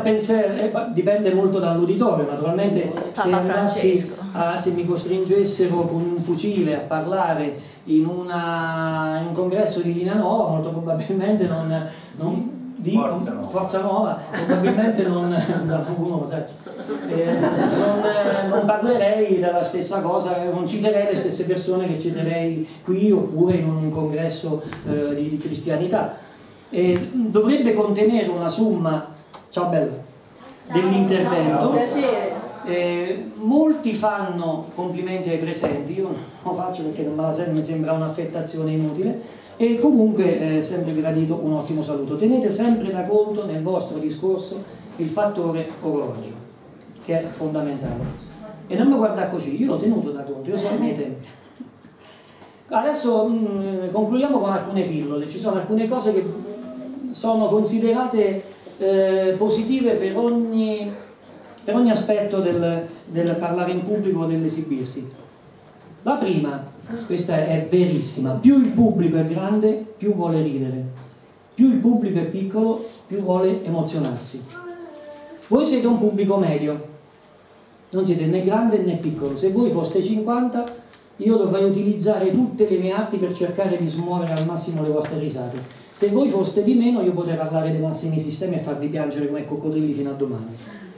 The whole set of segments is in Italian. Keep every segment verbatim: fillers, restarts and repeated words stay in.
pensare, eh, dipende molto dall'uditorio, naturalmente se, andassi a, se mi costringessero con un fucile a parlare in, una, in un congresso di Linea Nova, molto probabilmente non, non di Forza Nuova, Forza Nuova probabilmente non, non, eh, non, non parlerei della stessa cosa, non citerei le stesse persone che citerei qui oppure in un congresso eh, di, di cristianità. Eh, dovrebbe contenere una somma, ciao bella, dell'intervento. Eh, molti fanno complimenti ai presenti, io non lo faccio perché non me la sento, mi sembra un'affettazione inutile. E comunque è eh, sempre gradito un ottimo saluto. Tenete sempre da conto nel vostro discorso il fattore orologio, che è fondamentale. E non mi guardate così, io l'ho tenuto da conto, io so i miei tempi. Adesso mh, concludiamo con alcune pillole. Ci sono alcune cose che sono considerate eh, positive per ogni, per ogni aspetto del, del parlare in pubblico o dell'esibirsi. La prima, questa è verissima, più il pubblico è grande, più vuole ridere, più il pubblico è piccolo, più vuole emozionarsi. Voi siete un pubblico medio, non siete né grande né piccolo. Se voi foste cinquanta, io dovrei utilizzare tutte le mie arti per cercare di smuovere al massimo le vostre risate. Se voi foste di meno, io potrei parlare dei massimi sistemi e farvi piangere come coccodrilli fino a domani.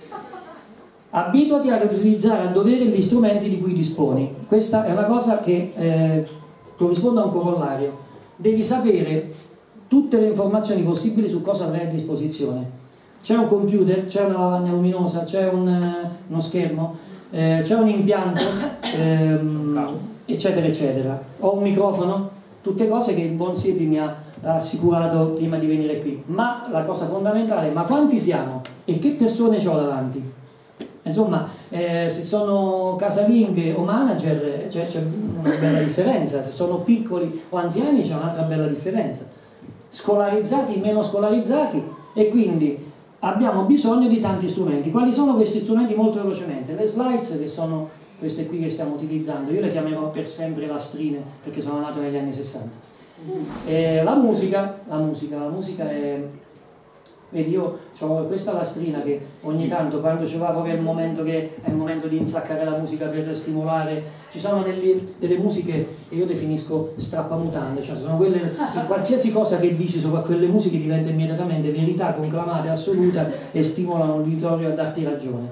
Abituati ad utilizzare a dovere gli strumenti di cui disponi. Questa è una cosa che eh, corrisponde a un corollario. Devi sapere tutte le informazioni possibili su cosa avrai a disposizione. C'è un computer, c'è una lavagna luminosa, c'è un, uh, uno schermo, eh, c'è un impianto, ehm, eccetera eccetera. Ho un microfono, tutte cose che il buon Siepi mi ha assicurato prima di venire qui. Ma la cosa fondamentale è: ma quanti siamo e che persone ho davanti? Insomma, eh, se sono casalinghe o manager c'è una bella differenza, se sono piccoli o anziani c'è un'altra bella differenza, scolarizzati, meno scolarizzati, e quindi abbiamo bisogno di tanti strumenti. Quali sono questi strumenti? Molto velocemente: le slides, che sono queste qui che stiamo utilizzando, io le chiamerò per sempre lastrine perché sono nato negli anni sessanta. E la musica, la musica, la musica è... Vedi, io ho questa lastrina che ogni tanto, quando ci va proprio il momento che è il momento di insaccare la musica per stimolare, ci sono delle, delle musiche che io definisco strappamutande, cioè sono quelle, qualsiasi cosa che dici sopra quelle musiche diventa immediatamente verità conclamata assoluta e stimolano l'uditorio a darti ragione.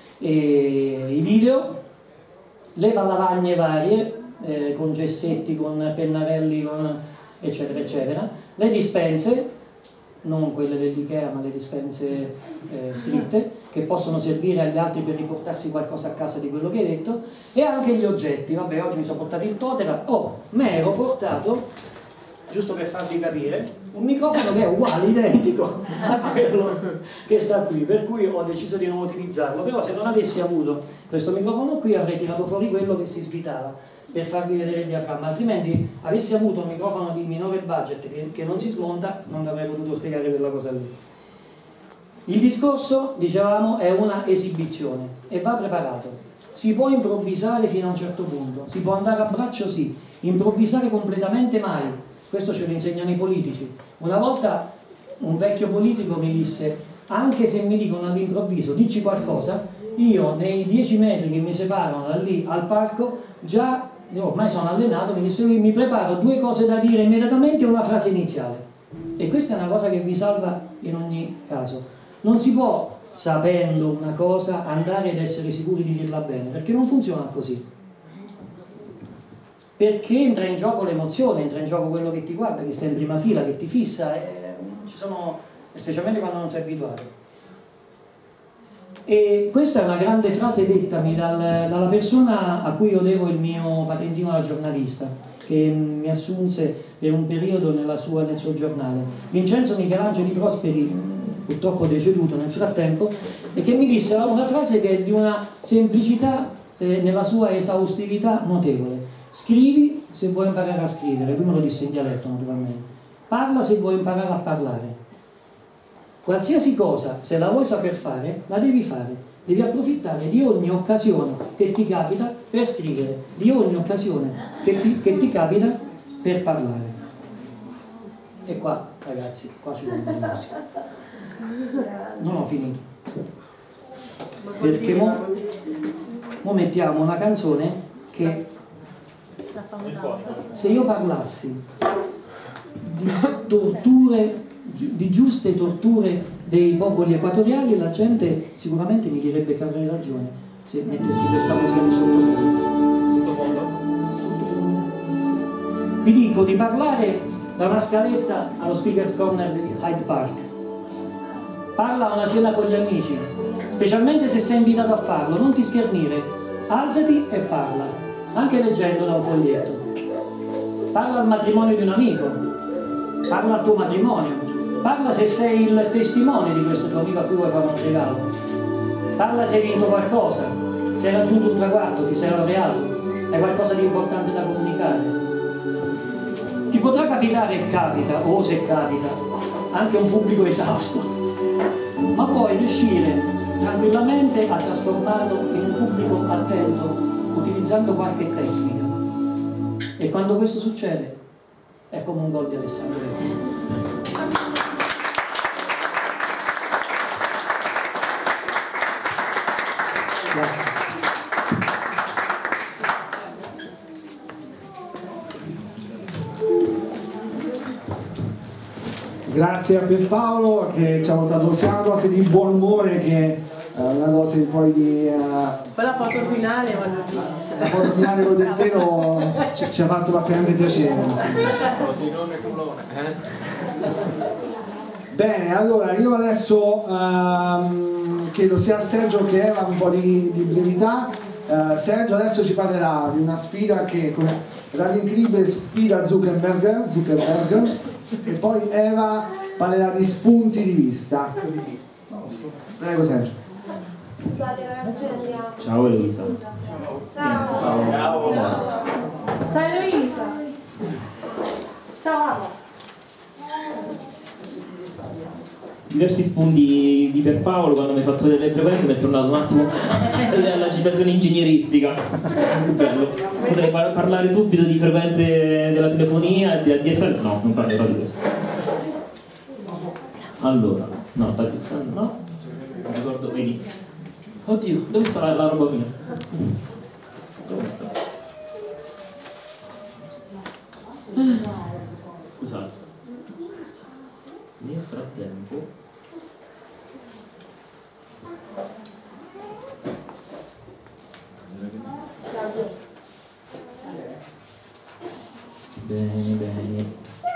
E i video, le lavagne varie, eh, con gessetti, con pennarelli, con eccetera eccetera, le dispense, non quelle dell'Ikea ma le dispense eh, scritte, che possono servire agli altri per riportarsi qualcosa a casa di quello che hai detto, e anche gli oggetti. Vabbè, oggi mi sono portato il totera, oh, me ero portato, giusto per farvi capire, un microfono che è uguale, identico a quello che sta qui, per cui ho deciso di non utilizzarlo. Però se non avessi avuto questo microfono qui avrei tirato fuori quello che si svitava per farvi vedere il diaframma, altrimenti avessi avuto un microfono di minore budget che, che non si smonta, non avrei potuto spiegare quella cosa lì. Il discorso, dicevamo, è una esibizione e va preparato. Si può improvvisare fino a un certo punto, si può andare a braccio, sì, improvvisare completamente mai. Questo ce lo insegnano i politici. Una volta un vecchio politico mi disse: anche se mi dicono all'improvviso dici qualcosa, io nei dieci metri che mi separano da lì al parco già, ormai sono allenato, mi disse lui, mi preparo due cose da dire immediatamente e una frase iniziale. E questa è una cosa che vi salva in ogni caso. Non si può, sapendo una cosa, andare ad essere sicuri di dirla bene, perché non funziona così. Perché entra in gioco l'emozione, entra in gioco quello che ti guarda, che sta in prima fila, che ti fissa, e ci sono, specialmente quando non sei abituato. E questa è una grande frase dettami dal, dalla persona a cui io devo il mio patentino da giornalista, che mi assunse per un periodo nella sua, nel suo giornale, Vincenzo Michelangeli Prosperi, purtroppo deceduto nel frattempo, e che mi disse una frase che è di una semplicità eh, nella sua esaustività notevole: scrivi se vuoi imparare a scrivere. Lui me lo disse in dialetto, naturalmente. Parla se vuoi imparare a parlare. Qualsiasi cosa, se la vuoi saper fare, la devi fare. Devi approfittare di ogni occasione che ti capita per scrivere, di ogni occasione che ti, che ti capita per parlare. E qua, ragazzi, qua ci vuole la musica. Non ho finito. Perché mo, mo mettiamo una canzone che, se io parlassi di torture, di giuste torture dei popoli equatoriali, la gente sicuramente mi direbbe che avrei ragione se mettessi questa musica di sottofondo. Vi dico di parlare da una scaletta allo Speaker's Corner di Hyde Park. Parla a una cena con gli amici, specialmente se sei invitato a farlo, non ti schernire, alzati e parla, anche leggendo da un foglietto. Parla al matrimonio di un amico, parla al tuo matrimonio, parla se sei il testimone di questo tuo amico a cui vuoi fare un regalo, parla se hai vinto qualcosa, se hai raggiunto un traguardo, ti sei laureato, hai qualcosa di importante da comunicare. Ti potrà capitare, e capita, o se capita, anche un pubblico esausto, ma puoi riuscire tranquillamente a trasformarlo in un pubblico attento utilizzando qualche tecnica. E quando questo succede è come un gol di Alessandro Reggio. Grazie. Grazie a Pierpaolo che ci ha portato sia una dose di buon umore che uh, una dose poi di... Uh, poi la foto finale, voglio dire. La foto finale con Del Tero ci, ci ha fatto particolarmente piacere. Bene, allora io adesso um, chiedo sia a Sergio che Eva un po' di, di brevità. Uh, Sergio adesso ci parlerà di una sfida che come Radio Incredibile sfida Zuckerberg, Zuckerberg e poi Eva parlerà di spunti di vista. Prego Sergio. Scusate ragazzi, andiamo. Ciao Eloisa. Ciao. Ciao. Ciao. Ciao Eloisa. Ciao Ava. Diversi spunti di Pierpaolo quando mi ha fatto vedere le frequenze mi è tornato un attimo all'agitazione ingegneristica. Che bello. Potrei par parlare subito di frequenze della telefonia e della D S L. No, non parlerò di questo. Allora, no, Pakistan, no. Non ricordo, vedi. Oddio, dove sta la, la roba mia? Dove sta? Scusate. Nel frattempo bene, bene.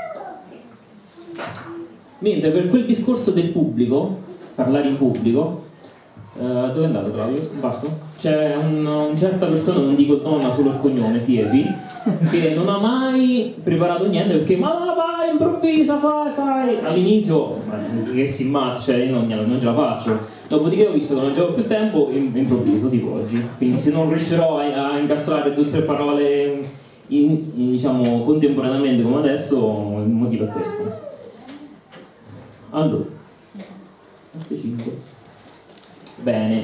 Mentre per quel discorso del pubblico, parlare in pubblico, uh, dove è andato Claudio? Basta? C'è un, una certa persona, non dico donna, solo il cognome, Siepi, che non ha mai preparato niente perché ma vai, improvvisa, fai, fai. All'inizio, che si matti, cioè io non, non ce la faccio. Dopodiché ho visto che non c'avevo più tempo, improvviso, tipo oggi. Quindi se non riuscirò a, a incastrare tutte le parole in, in, diciamo, contemporaneamente come adesso, il motivo è questo. Allora, bene.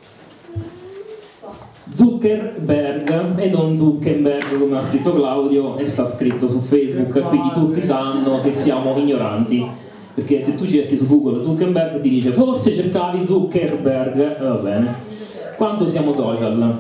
Zuckerberg e non Zuckerberg come ha scritto Claudio e sta scritto su Facebook, quindi tutti sanno che siamo ignoranti, perché se tu cerchi su Google Zuckerberg ti dice forse cercavi Zuckerberg, va bene. Quanto siamo social?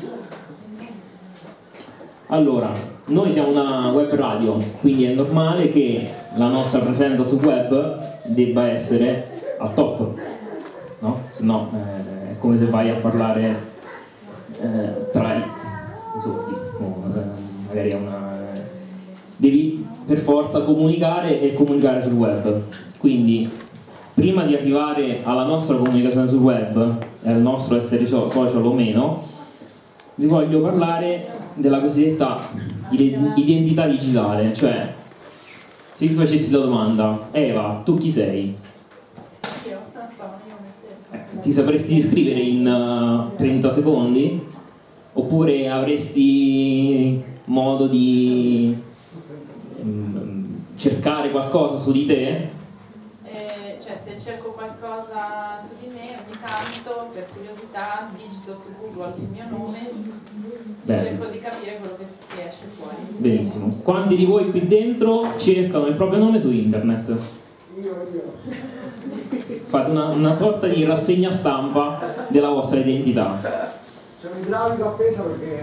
Allora, noi siamo una web radio, quindi è normale che la nostra presenza sul web debba essere al top, no? Se no eh, è come se vai a parlare eh, tra i sordi, o, eh, magari a una... devi per forza comunicare e comunicare sul web. Quindi prima di arrivare alla nostra comunicazione sul web e al nostro essere social o meno, vi voglio parlare della cosiddetta identità digitale, cioè se vi facessi la domanda Eva, tu chi sei? Io, non so, io me stessa. Eh, ti sapresti descrivere in uh, trenta secondi? Oppure avresti modo di um, cercare qualcosa su di te? Eh, cioè se cerco qualcosa su di me ogni tanto per curiosità digito su Google il mio nome e cerco di capire quello che esce fuori. Benissimo. Quanti di voi qui dentro cercano il proprio nome su internet? Io, io. fate una, una sorta di rassegna stampa della vostra identità. C'è un'idraulica appesa perché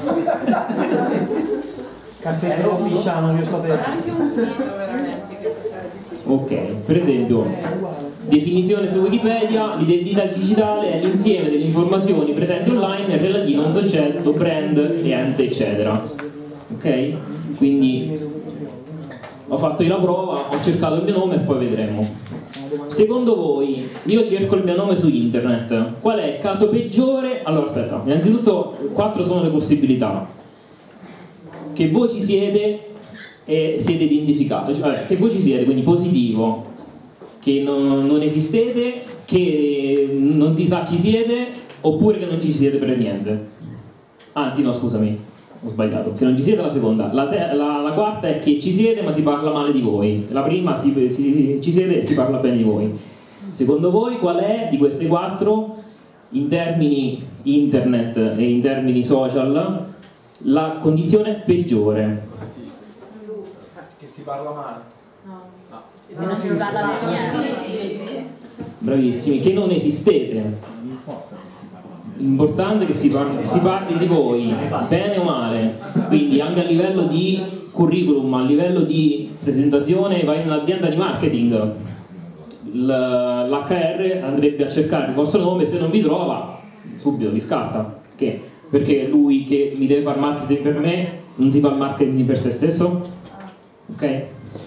Carpetto ufficiale, non riesco a C'è anche un sito veramente che faceva difficile. Ok, per esempio, definizione su Wikipedia: l'identità digitale è l'insieme delle informazioni presenti online relative a un soggetto, brand, ente, eccetera. Ok? Quindi ho fatto io la prova, ho cercato il mio nome e poi vedremo. Secondo voi, io cerco il mio nome su internet, qual è il caso peggiore? Allora aspetta, innanzitutto quattro sono le possibilità: che voi ci siete e siete identificati, cioè che voi ci siete, quindi positivo, che non, non esistete, che non si sa chi siete, oppure che non ci siete per niente. Anzi no, scusami, ho sbagliato, che non ci siete la seconda. La, te, la, la quarta è che ci siete ma si parla male di voi. La prima si, si, ci siete e si parla bene di voi. Secondo voi qual è di queste quattro, in termini internet e in termini social, la condizione peggiore? Che si parla male. No, No, non si parla per niente. Bravissimi, che non esistete. L'importante è che si parli, si parli di voi, bene o male. Quindi anche a livello di curriculum, a livello di presentazione, vai in un'azienda di marketing, l'H R andrebbe a cercare il vostro nome, se non vi trova subito vi scarta. Perché? Perché lui che mi deve fare marketing per me non si fa il marketing per se stesso? Ok?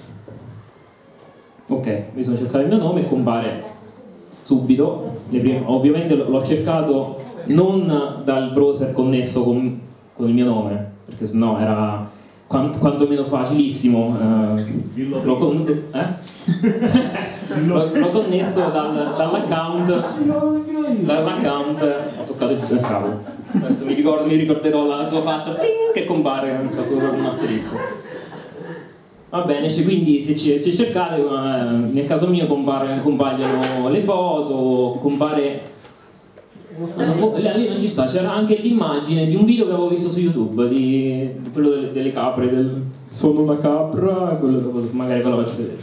Ok, mi sono cercato il mio nome e compare subito. Ovviamente l'ho cercato non dal browser connesso con, con il mio nome, perché sennò era quant, quantomeno facilissimo. Eh, l'ho, con, eh? l'ho, l'ho connesso dal, dall'account dall'account ho toccato il capo. Adesso mi, ricordo, mi ricorderò la tua faccia che compare un asterisco. Va bene, cioè, quindi se, ci, se cercate, eh, nel caso mio compare, compaiono le foto, compare... No, lì non ci sta, c'era anche l'immagine di un video che avevo visto su YouTube, di, di quello delle, delle capre, del sono una capra, quello, magari ve la faccio vedere.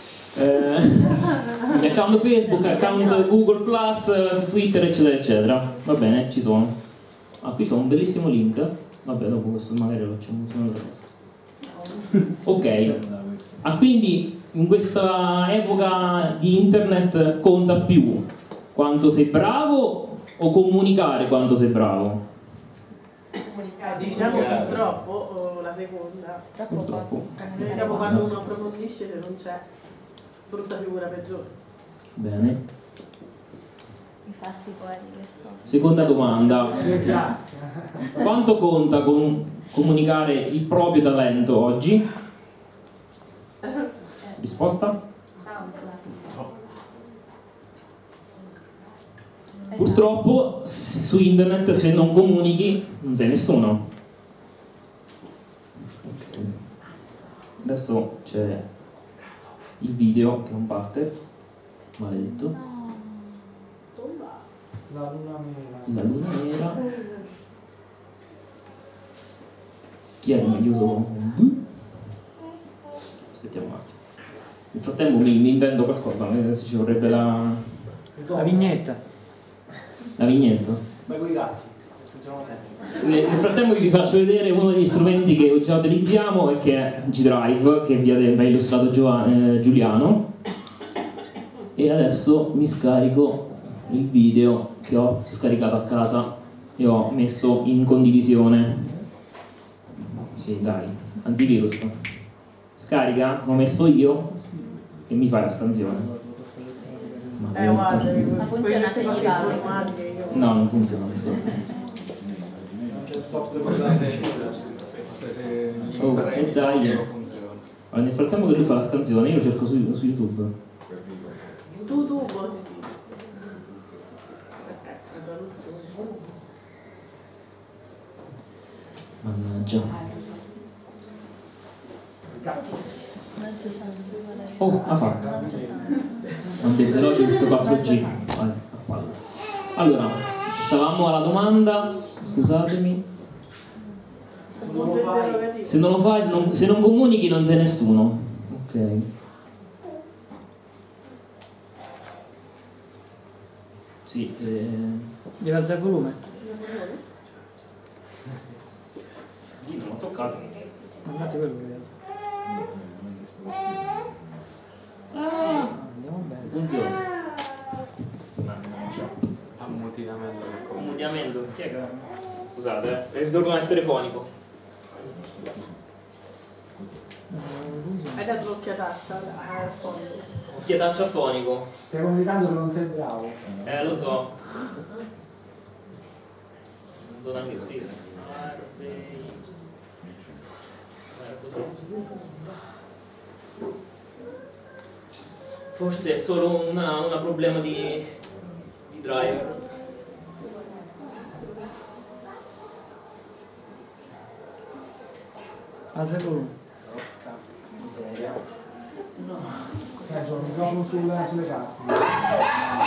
Eh, account Facebook, account Google Plus, Twitter, eccetera, eccetera. Va bene, ci sono. Ah, qui c'è un bellissimo link. Vabbè, dopo questo magari lo facciamo un'altra cosa. Ok, ah, quindi in questa epoca di internet conta più quanto sei bravo o comunicare quanto sei bravo? comunicare. Diciamo purtroppo o la seconda. Purtroppo. Diciamo quando uno approfondisce, se non c'è, brutta figura peggiore. Bene. Mi fa si poetiche sto. Seconda domanda. Quanto conta con comunicare il proprio talento oggi? Risposta? Purtroppo su internet se non comunichi non sei nessuno. Okay. Adesso c'è il video che non parte, maledetto. La luna nera. La luna nera. Chi è meglioso? Aspettiamo un attimo. Nel frattempo mi, mi invento qualcosa, adesso ci vorrebbe la... La vignetta. La vignetta? Ma con i gatti funzionano sempre. Nel frattempo vi faccio vedere uno degli strumenti che già utilizziamo e che è G-Drive, che vi ha illustrato Gio- eh, Giuliano. E adesso mi scarico il video che ho scaricato a casa e ho messo in condivisione. Sì, dai, antivirus. Scarica, l'ho messo io e mi fai la scansione. Eh guarda, Ma funziona se gli parli? No, non funziona. Non c'è il software per la se se gli Oh, premi e dai. non funziona. Allora, nel frattempo che lui fa la scansione, io lo cerco su, su YouTube. Tu tu positivo. Mannaggia. Non ci sono più volere. Oh, ha fatto. Non ci sono. Non detto veloce questo quattro G. Vai, a palla. Allora, stavamo alla domanda, scusatemi. Se non lo fai, Se non lo fai, se non, se non comunichi non sei nessuno. Ok. Sì. Eh... Devi alzare il volume. Lì non ho toccato. Andate per lui. Ah, andiamo bene. Funziona. Ammutinamento. Ammutinamento. Chi è che... Scusate, eh. Devo essere fonico. Hai dato l'occhiataccia al fondo. Occhiataccia fonico. Stai comunicando che non sei bravo. Eh, lo so. Non so neanche scrivere. Forse è solo una, una problema di, di driver. Alza il volume. Porca miseria. No. C'è il microfono sulle, sulle casse.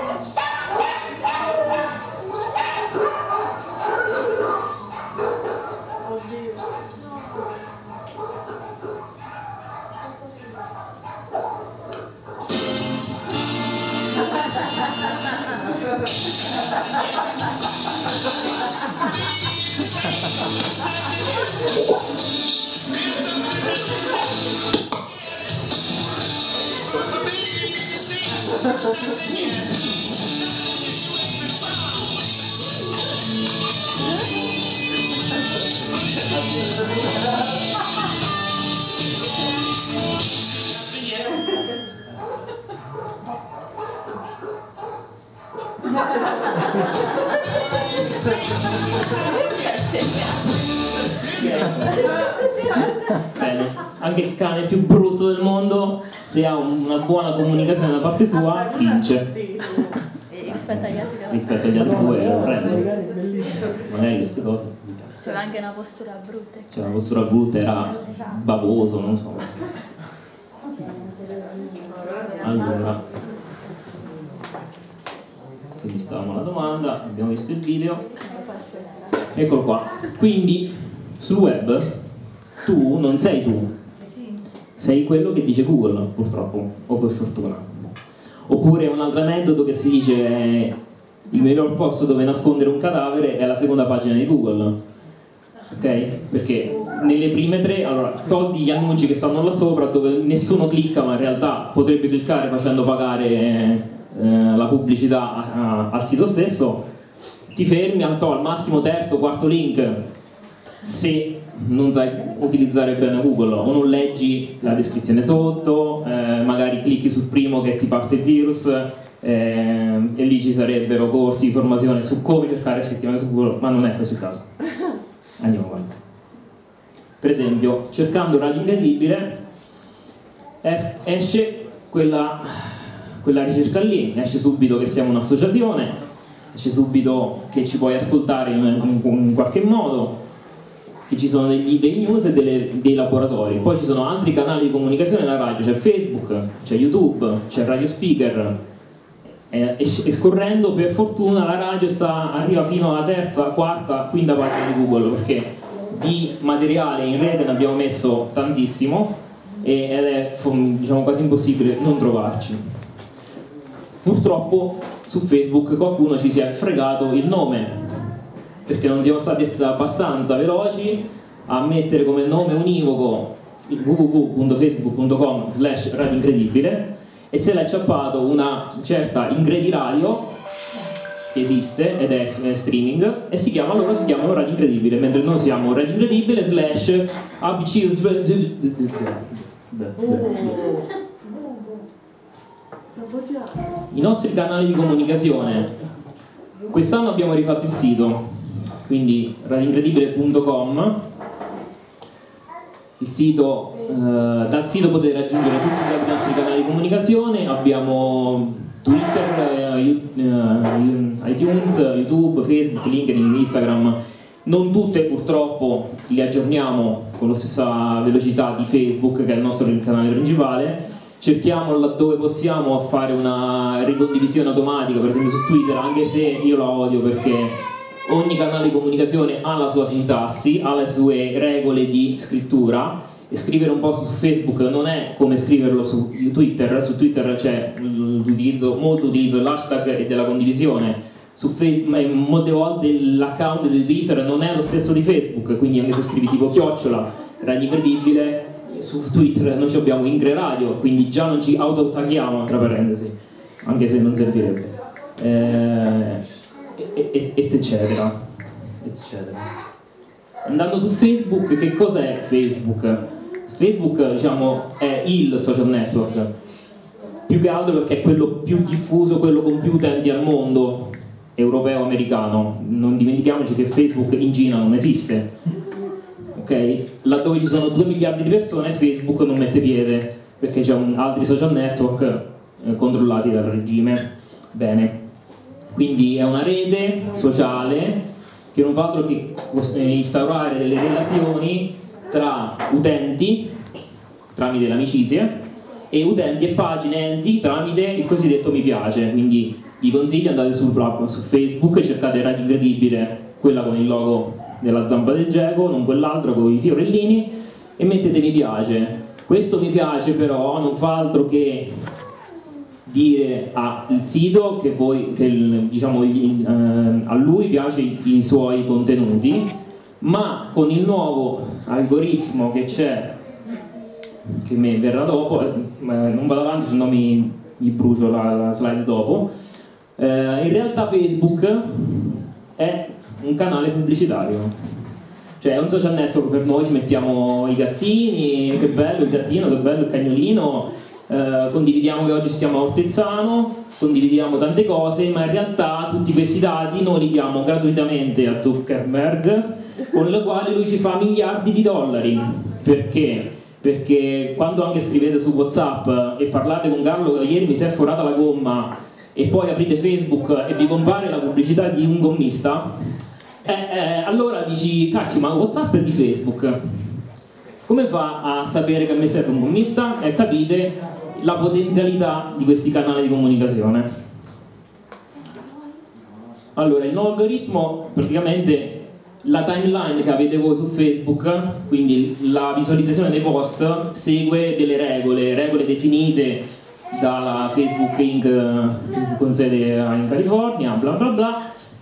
Bene, anche il cane più brutto del mondo, se ha una buona comunicazione da parte sua, vince. E rispetto agli altri Rispetto agli altri due è orrendo. Magari queste cose. c'era anche una postura brutta. Cioè una postura brutta, era bavoso, non so. Allora, quindi stavamo alla domanda, abbiamo visto il video. Eccolo qua. Quindi sul web tu non sei tu, sei quello che dice Google, purtroppo, o per fortuna. Oppure un altro aneddoto che si dice eh, il miglior posto dove nascondere un cadavere è la seconda pagina di Google, ok? Perché nelle prime tre, allora, tolti gli annunci che stanno là sopra dove nessuno clicca, ma in realtà potrebbe cliccare facendo pagare eh, la pubblicità a, a, al sito stesso, ti fermi al massimo terzo, quarto link se non sai utilizzare bene Google o non leggi la descrizione sotto, eh, magari clicchi sul primo che ti parte il virus, eh, e lì ci sarebbero corsi di formazione su come cercare effettivamente su Google, ma non è questo il caso. Andiamo avanti. Per esempio, cercando Radio Incredibile es esce quella, quella ricerca lì, esce subito che siamo un'associazione, esce subito che ci puoi ascoltare in, in, in qualche modo, che ci sono degli, dei news e delle, dei laboratori. Poi ci sono altri canali di comunicazione della radio, c'è Facebook, c'è YouTube, c'è Radio Speaker, e, e, e scorrendo per fortuna la radio sta, arriva fino alla terza, quarta, quinta pagina di Google, perché di materiale in rete ne abbiamo messo tantissimo e, ed è diciamo quasi impossibile non trovarci. Purtroppo su Facebook qualcuno ci si è fregato il nome, perché non siamo stati abbastanza veloci a mettere come nome univoco w w w punto facebook punto com slash radio incredibile e se l'ha acciappato una certa Ingredi Radio che esiste ed è streaming e si chiama, loro si chiamano Radio Incredibile, mentre noi siamo Radio Incredibile slash abc. I nostri canali di comunicazione. Quest'anno abbiamo rifatto il sito, quindi radio incredibile punto com, il sito, eh, dal sito potete raggiungere tutti i nostri canali di comunicazione, abbiamo Twitter, eh, iTunes, YouTube, Facebook, LinkedIn, Instagram. Non tutte purtroppo li aggiorniamo con la stessa velocità di Facebook, che è il nostro canale principale. Cerchiamo laddove possiamo a fare una ricondivisione automatica, per esempio su Twitter, anche se io la odio perché ogni canale di comunicazione ha la sua sintassi, ha le sue regole di scrittura scrivere un post su Facebook non è come scriverlo su Twitter. Su Twitter c'è l'utilizzo, molto utilizzo dell'hashtag e della condivisione. Su Facebook molte volte l'account di Twitter non è lo stesso di Facebook, quindi anche se scrivi tipo chiocciola Radio Incredibile, su Twitter noi ci abbiamo Ingre Radio, quindi già non ci auto-attacchiamo, tra parentesi, anche se non servirebbe, eh, e, e, eccetera, eccetera. Andando su Facebook, che cos'è Facebook? Facebook, diciamo, è il social network, più che altro perché è quello più diffuso, quello con più utenti al mondo, europeo-americano. Non dimentichiamoci che Facebook in Cina non esiste, ok? Laddove ci sono due miliardi di persone, Facebook non mette piede, perché c'è un, altri social network eh, controllati dal regime. Bene, quindi è una rete sociale che non fa altro che instaurare delle relazioni tra utenti tramite le amicizie e utenti e pagine enti tramite il cosiddetto mi piace. Quindi vi consiglio, andate su, su Facebook, cercate Radio Incredibile, quella con il logo della zampa del geco, non quell'altra con i fiorellini, e mettete mi piace. Questo mi piace però non fa altro che dire al sito che, voi, che diciamo, gli, eh, a lui piace i, i suoi contenuti, ma con il nuovo algoritmo che c'è, che mi verrà dopo, eh, non vado avanti se no mi, mi brucio la, la slide dopo, eh, in realtà Facebook è un canale pubblicitario, cioè è un social network per noi, ci mettiamo i gattini, che bello il gattino, che bello il cagnolino, eh, condividiamo che oggi stiamo a Ortezzano, condividiamo tante cose, ma in realtà tutti questi dati noi li diamo gratuitamente a Zuckerberg, con il quale lui ci fa miliardi di dollari. Perché? Perché quando anche scrivete su WhatsApp e parlate con Carlo che ieri mi si è forata la gomma, e poi aprite Facebook e vi compare la pubblicità di un gommista, eh, eh, allora dici, cacchio, ma WhatsApp è di Facebook, come fa a sapere che a me serve un gommista? E capite la potenzialità di questi canali di comunicazione. Allora, il nuovo algoritmo, praticamente la timeline che avete voi su Facebook, quindi la visualizzazione dei post, segue delle regole, regole definite dalla Facebook Incorporated con sede in California, bla bla bla,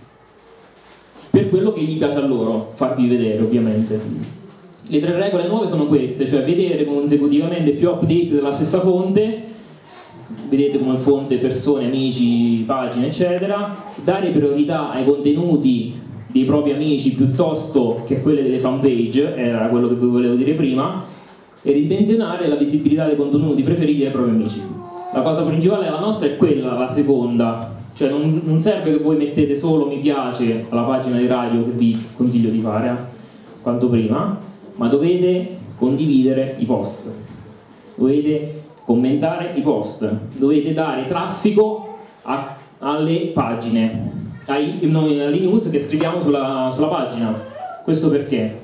per quello che gli piace a loro farvi vedere, ovviamente. Le tre regole nuove sono queste, cioè vedere consecutivamente più update della stessa fonte, vedete come fonte persone, amici, pagine eccetera, dare priorità ai contenuti dei propri amici piuttosto che a quelle delle fanpage, era quello che vi volevo dire prima, e ridimensionare la visibilità dei contenuti preferiti dai propri amici. La cosa principale della nostra è quella, la seconda, cioè non, non serve che voi mettete solo mi piace alla pagina di radio, che vi consiglio di fare eh, quanto prima, ma dovete condividere i post, dovete commentare i post, dovete dare traffico a, alle pagine, ai, alle news che scriviamo sulla, sulla pagina. Questo perché?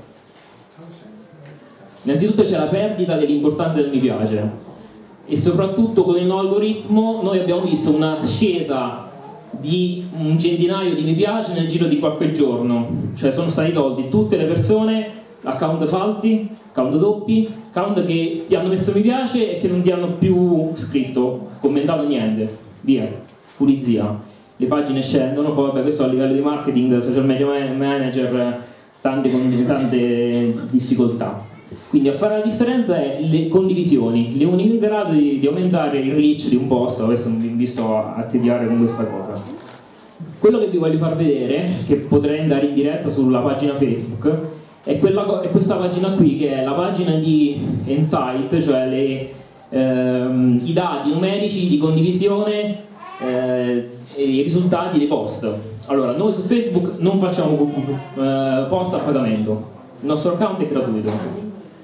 Innanzitutto c'è la perdita dell'importanza del mi piace, e soprattutto con il nuovo algoritmo noi abbiamo visto un'ascesa di un centinaio di mi piace nel giro di qualche giorno, cioè sono stati tolti tutte le persone, account falsi, account doppi, account che ti hanno messo mi piace e che non ti hanno più scritto, commentato niente, via, pulizia. Le pagine scendono, poi vabbè, questo a livello di marketing, social media manager, tante, tante difficoltà. Quindi a fare la differenza è le condivisioni, le uniche in grado di, di aumentare il reach di un post. Adesso non vi invito a, a tediare con questa cosa. Quello che vi voglio far vedere, che potrei andare in diretta sulla pagina Facebook, è, quella, è questa pagina qui, che è la pagina di Insight, cioè le, ehm, i dati numerici di condivisione eh, e i risultati dei post. Allora, noi su Facebook non facciamo eh, post a pagamento, il nostro account è gratuito.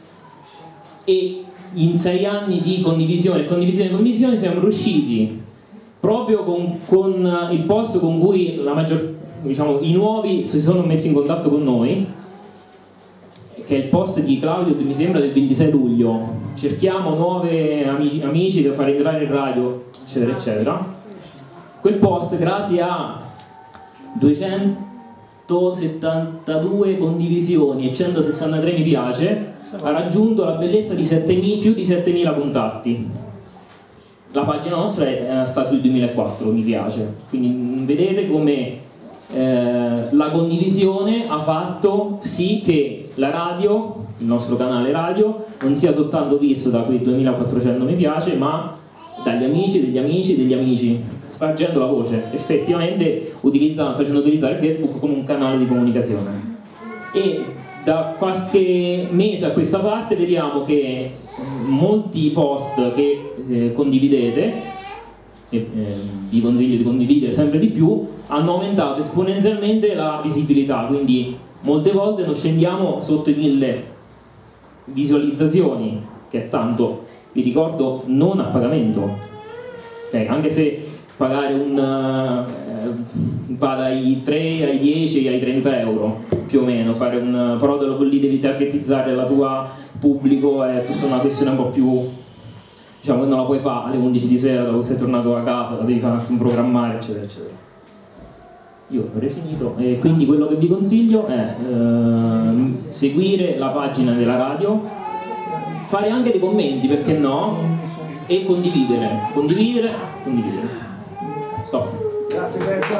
E in sei anni di condivisione, condivisione, condivisione siamo riusciti, proprio con, con il post con cui la maggior, diciamo, i nuovi si sono messi in contatto con noi, che è il post di Claudio, mi sembra del ventisei luglio, cerchiamo nuove amici, amici da fare entrare in radio, eccetera eccetera. Quel post, grazie a duecento centosettantadue condivisioni e centosessantatré mi piace, ha raggiunto la bellezza di settemila, più di settemila contatti. La pagina nostra è, sta sui duemilaquattro mi piace, quindi vedete come eh, la condivisione ha fatto sì che la radio, il nostro canale radio, non sia soltanto visto da quei duemilaquattrocento mi piace, ma dagli amici, degli amici, degli amici, spargendo la voce, effettivamente utilizzando, facendo utilizzare Facebook come un canale di comunicazione. E da qualche mese a questa parte vediamo che molti post che eh, condividete, e eh, vi consiglio di condividere sempre di più, hanno aumentato esponenzialmente la visibilità, quindi molte volte non scendiamo sotto i mille visualizzazioni, che è tanto. Vi ricordo, non a pagamento, okay? Anche se pagare un eh, va dai tre ai dieci ai trenta euro più o meno, fare un però te lo, lì devi targetizzare la tua pubblico, è tutta una questione un po' più, diciamo che non la puoi fare alle undici di sera dopo che sei tornato a casa, la devi fare un programmare eccetera eccetera. Io avrei finito e quindi quello che vi consiglio è eh, seguire la pagina della radio, fare anche dei commenti, perché no, e condividere, condividere, condividere. Stop. Grazie Sergio.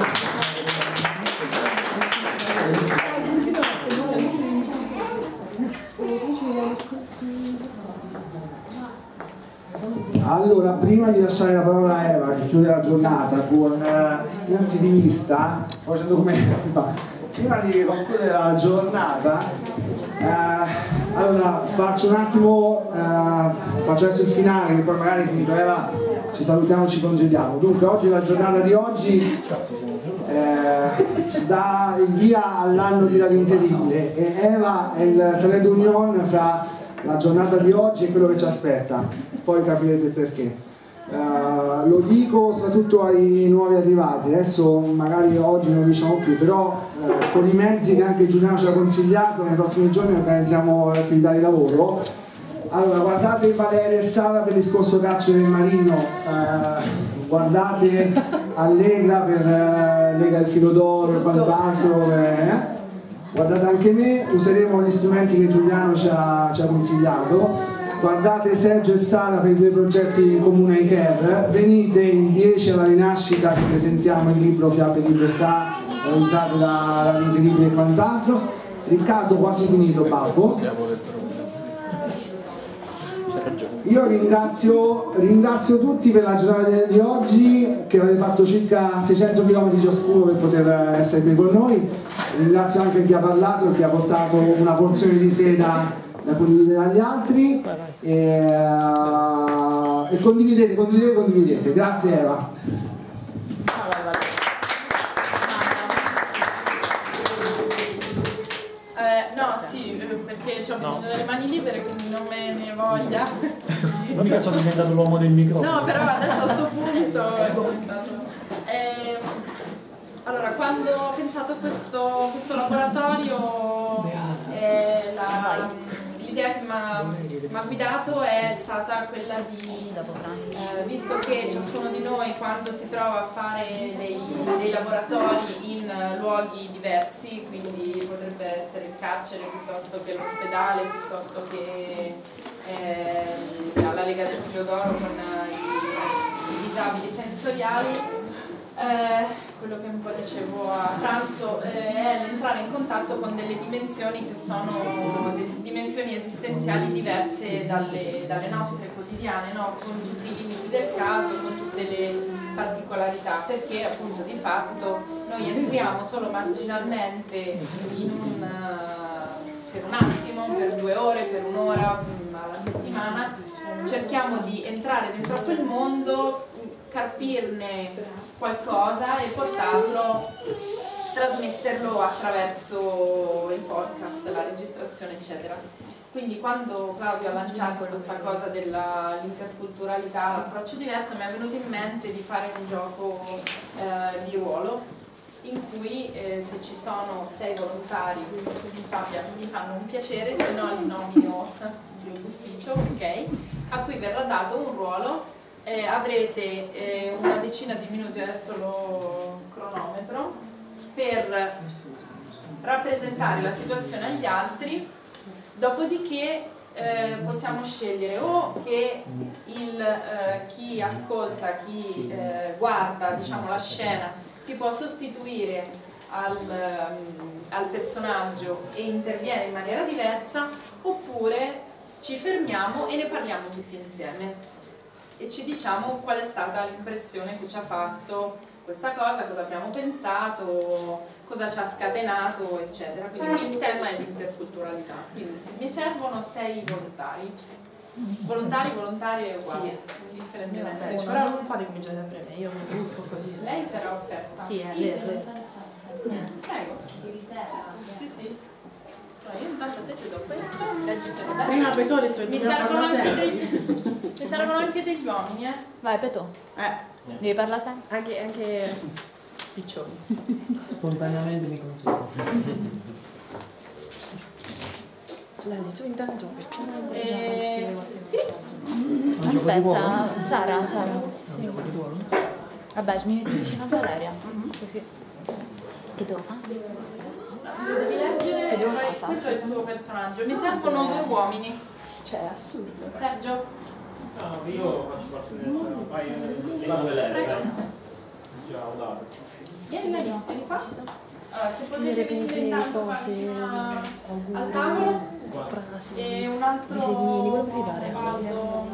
Allora, prima di lasciare la parola a Eva che chiude la giornata con eh, punti di vista, sto facendo come prima di concludere la giornata, eh, allora faccio un attimo, eh, faccio adesso il finale, che poi magari finito Eva ci salutiamo e ci congediamo. Dunque oggi, la giornata di oggi eh, dà il via all'anno di Radio Incredibile e Eva è il trade union fra la giornata di oggi e quello che ci aspetta, poi capirete perché. Uh, lo dico soprattutto ai nuovi arrivati, adesso magari oggi non diciamo più, però uh, con i mezzi che anche Giuliano ci ha consigliato nei prossimi giorni organizziamo l'attività di lavoro. Allora, guardate Valeria e Sara per il discorso caccia del marino, uh, guardate Allegra per uh, Lega il filo d'oro e quant'altro, eh? Guardate anche me, useremo gli strumenti che Giuliano ci ha, ci ha consigliato. Guardate Sergio e Sara per i due progetti comuni ai Care, venite il dieci alla rinascita che presentiamo il libro Fiabe e Libertà realizzato da Radio Incredibile e quant'altro. Riccardo, quasi finito Papo. Io ringrazio, ringrazio tutti per la giornata di oggi, che avete fatto circa seicento chilometri ciascuno per poter essere qui con noi. Ringrazio anche chi ha parlato e chi ha portato una porzione di seta da condividere agli altri e, uh, e condividete, condividete, condividete. Grazie Eva. Eh, no, sì, perché ho bisogno delle mani libere, quindi non me ne voglia. Non mica sono diventato l'uomo del microfono. No, però adesso a sto punto è diventato. Eh, allora, quando ho pensato a questo, questo laboratorio, eh, la l'idea che mi ha guidato è stata quella di, eh, visto che ciascuno di noi quando si trova a fare dei, dei laboratori in luoghi diversi, quindi potrebbe essere il carcere piuttosto che l'ospedale, piuttosto che eh, la Lega del Filo d'Oro con i, i disabili sensoriali, Eh, quello che un po' dicevo a pranzo eh, è l'entrare in contatto con delle dimensioni che sono delle dimensioni esistenziali diverse dalle, dalle nostre quotidiane, no? Con tutti i limiti del caso, con tutte le particolarità, perché appunto di fatto noi entriamo solo marginalmente in un, per un attimo, per due ore, per un'ora alla settimana, cerchiamo di entrare dentro a quel mondo, carpirne qualcosa e portarlo, trasmetterlo attraverso il podcast, la registrazione eccetera. Quindi quando Claudio ha lanciato questa cosa dell'interculturalità, l'approccio diverso, mi è venuto in mente di fare un gioco eh, di ruolo in cui eh, se ci sono sei volontari, Fabia, mi fanno un piacere, se no li nomino d'ufficio, ok? A cui verrà dato un ruolo. Eh, avrete eh, una decina di minuti, adesso lo cronometro, per rappresentare la situazione agli altri, dopodiché eh, possiamo scegliere o che il, eh, chi ascolta, chi eh, guarda, diciamo, la scena si può sostituire al, um, al personaggio e interviene in maniera diversa, oppure ci fermiamo e ne parliamo tutti insieme e ci diciamo qual è stata l'impressione che ci ha fatto questa cosa, cosa abbiamo pensato, cosa ci ha scatenato, eccetera. Quindi il tema è l'interculturalità. Quindi mi servono sei volontari. Volontari, volontari è uguale, Sì. indifferentemente. Però non fate cominciare sempre me, io mi butto così. Lei sarà offerta? Sì, è lei. Prego. Sì, sì. Allora, io intanto a te ti do questo. Prima poi tu ho detto che Mi dobbiamo servono parlare anche sempre. degli, mi servono anche degli uomini, eh? Vai, Petò. Eh, Devi parlare sempre. anche, anche piccioni. Spontaneamente mi consiglio. Lei, tu intanto perché non vuoi Eh, sì. Aspetta, Sara, Sara. Sì. Vabbè, mi metti vicino a Valeria. Così. Che devo fare? Devi leggere, Che devo poi fare? questo è il tuo personaggio. Mi servono due uomini. Cioè, è assurdo. Sergio, No, io faccio parte del paio di prego. già ho dato. Vieni, vieni, vieni qua. Allora, se potete venire pensieri, intanto cose, qua auguri, al tavolo. frasi, E un altro disegnini, quello che vi pare. Valdo.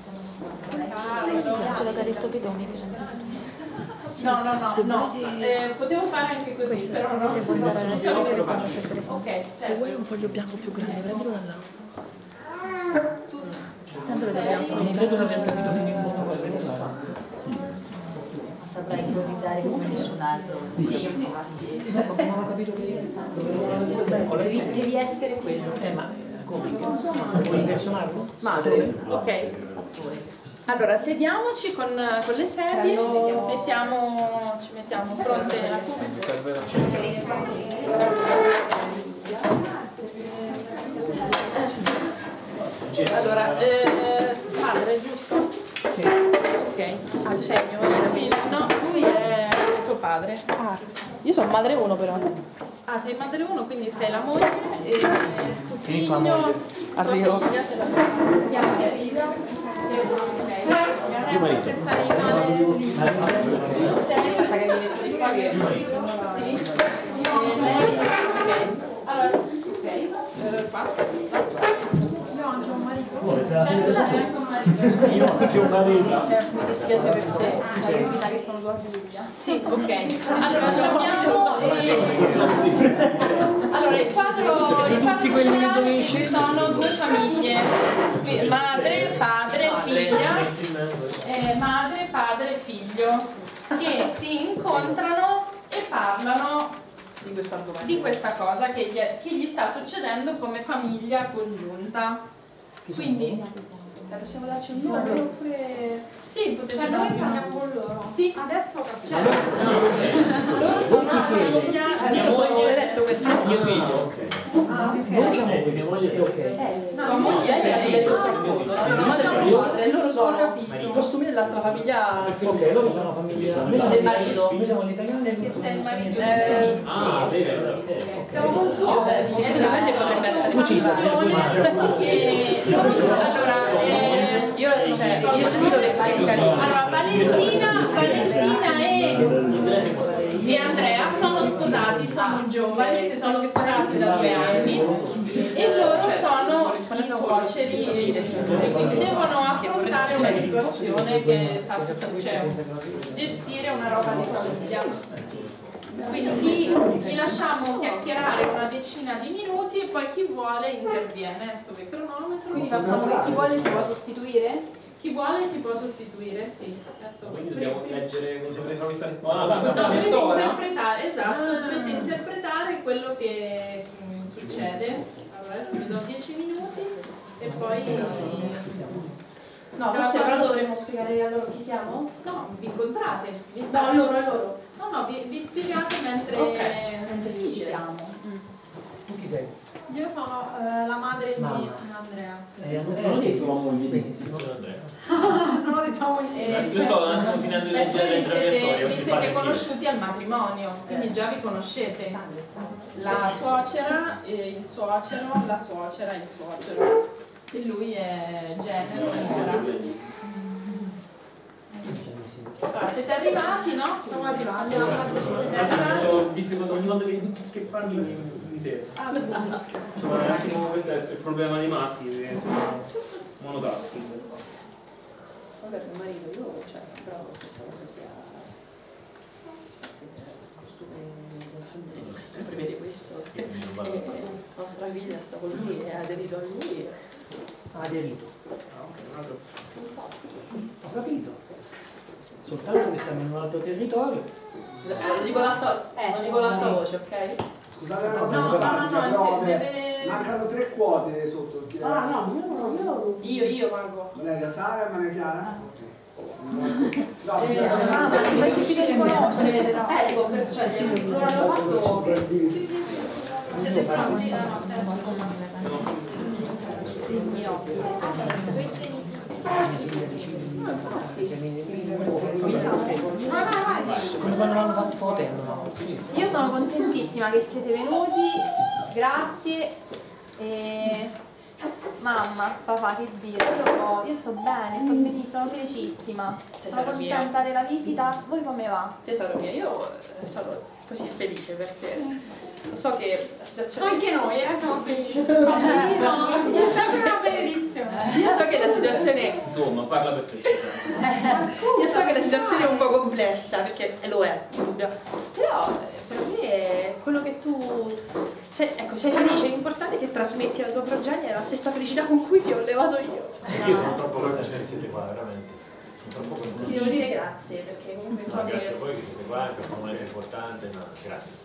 Quello che ha detto Petò mi piace. No, no, no, Se no. volete- Eh, potevo fare anche così, però no. se vuoi andare alla Mi sera, sono te lo fermata. fanno sempre sempre. Ok, Se serve. vuoi un foglio bianco più grande, prendilo da là. Tu Tanto lo dobbiamo Non credo di aver capito fino in fondo cosa devo fare. Saprà improvvisare come nessun altro. sì, sì. Non ho capito che dovevo Devi, devi essere quello. Eh, ma come? Vuoi impersonarlo? Madre. Ok. Allora, sediamoci con, con le sedie, mettiamo, ci mettiamo fronte alla Mi serve la Allora, eh, padre, giusto? Ok. Ah, segno. Sì, no, lui è tuo padre. Ah, io sono madre uno però. Ah, sei madre uno, quindi sei la moglie e tuo figlio. Tua Arrivo. figlia te la chiama tua figlia. Io marito. Tu sei. Sì. E lei? Ok. Allora, ok. Eh, fatto. Io ho anche un marito. Certo, lei ha anche un marito. Io ho anche un marito. Mi dispiace per te. Mi sa che sono tua figlia. Sì, ok. Allora ci abbiamo eh, allora il quadro, il quadro generale ci sono due famiglie, qui, madre, padre, figlia, eh, madre, padre, figlio, che si incontrano e parlano Di questo argomento. di questa cosa che gli, è- che gli sta succedendo come famiglia congiunta. Quindi Possiamo darci un nome? sì, potete Cioè noi dargli un- parliamo con loro. Sì. Adesso ho capito. Cioè, loro sono una famiglia. Io sono l'hai detto questo? Mio figlio, ok. Noi siamo qui, mia moglie è ok. Tua moglie Lei è la figlia di questo racconto, no? La madre e il padre, e loro sono i costumi dell'altra famiglia. Ok, loro sono una famiglia. Noi siamo Del marito. Noi siamo gli italiani e Che sei il marito. Eh, Ah, vero, ok. Siamo con suo. Effettivamente potrebbe essere E loro, allora, eh, Io, cioè, io seguito le varie carine. allora Valentina, Valentina e, e Andrea sono sposati, sono giovani, si sono sposati da due anni e loro sono i suoceri e i genitori, quindi devono affrontare una situazione che sta succedendo, cioè gestire una roba di famiglia. Quindi gli lasciamo chiacchierare una decina di minuti e poi chi vuole interviene. Adesso il cronometro. Quindi facciamo che chi vuole si può sostituire? Chi vuole si può sostituire, sì. Adesso Quindi dobbiamo leggere Mi cosa sembra esami sta risposta. Ah, No, questa dovete storia? interpretare, esatto, dovete interpretare quello che mm, succede. Allora adesso vi do dieci minuti e poi. No, forse però dovremmo spiegare a loro chi siamo? No, vi incontrate. Vi No, state- a loro, a loro. No, no, vi, vi spiegate mentre. Ok, mentre diciamo. Tu chi sei? Io sono eh, la madre di Mamma. Andrea. Eh, Andrea. Non ho detto la moglie. Benissimo. Non ho detto facciamo insieme. Eh, Io sto un attimo finendo di E leggere poi vi leggere la mia siete, storia. vi mi siete fate anch'io. conosciuti al matrimonio, quindi già vi conoscete. La suocera, eh, il suocero, la suocera, il suocero. E lui è genero. Allora, siete arrivati, no? Siamo arrivati. Siete arrivati. Ho difficoltà ogni volta che, che parli mi, mi fermo. Ah, scusa. Insomma, un attimo, questo è il problema dei maschi, che sono monotasking. Vabbè, mio marito, io, cioè, però questa cosa sia, sia costume, che prevede questo. E nostra figlia sta con lui e ha aderito a lui. Ha aderito. Ah, ok, un altro. Ho capito. Soltanto che stiamo in un altro territorio. Scusa, eh, non dico l'alta eh, non dico l'alta voce, ok? Scusate una cosa No, no, pratica, no, però no, deve- deve- mancano tre quote sotto il Ah, no, io, io... Io, io pago. Valeria Sara e Maria Chiara? No, Eh, bisogna- ah, ma ti fai capire di conoscere, però. Eh, dico, per- cioè, se non l'hanno fatto... per dire. Sì, sì, sì. Siete pronti? Eh, no, Come quando l'hanno fatto fotello. Io sono contentissima che siete venuti, grazie. E mamma, papà, che dire, io, io sto bene, sto benissimo, sono felicissima. Sono Tesoro mio. contenta della visita. Voi come va? Tesoro mio, io eh, sono così felice perché lo so che la situazione... Anche noi, eh, siamo felici. È sempre una benedizione. Io so che la situazione... Insomma, parla per te. Io so che la situazione è un po' complessa, perché lo è, indubbio. Però eh, per me quello che tu sei, ecco, sei felice, l'importante è che trasmetti alla tua progenie la stessa felicità con cui ti ho levato io. Io sono troppo contento che siete qua, veramente. Sono troppo contento. Ti devo dire grazie, perché comunque so No, che... grazie a voi che siete qua in questo momento importante, no, grazie.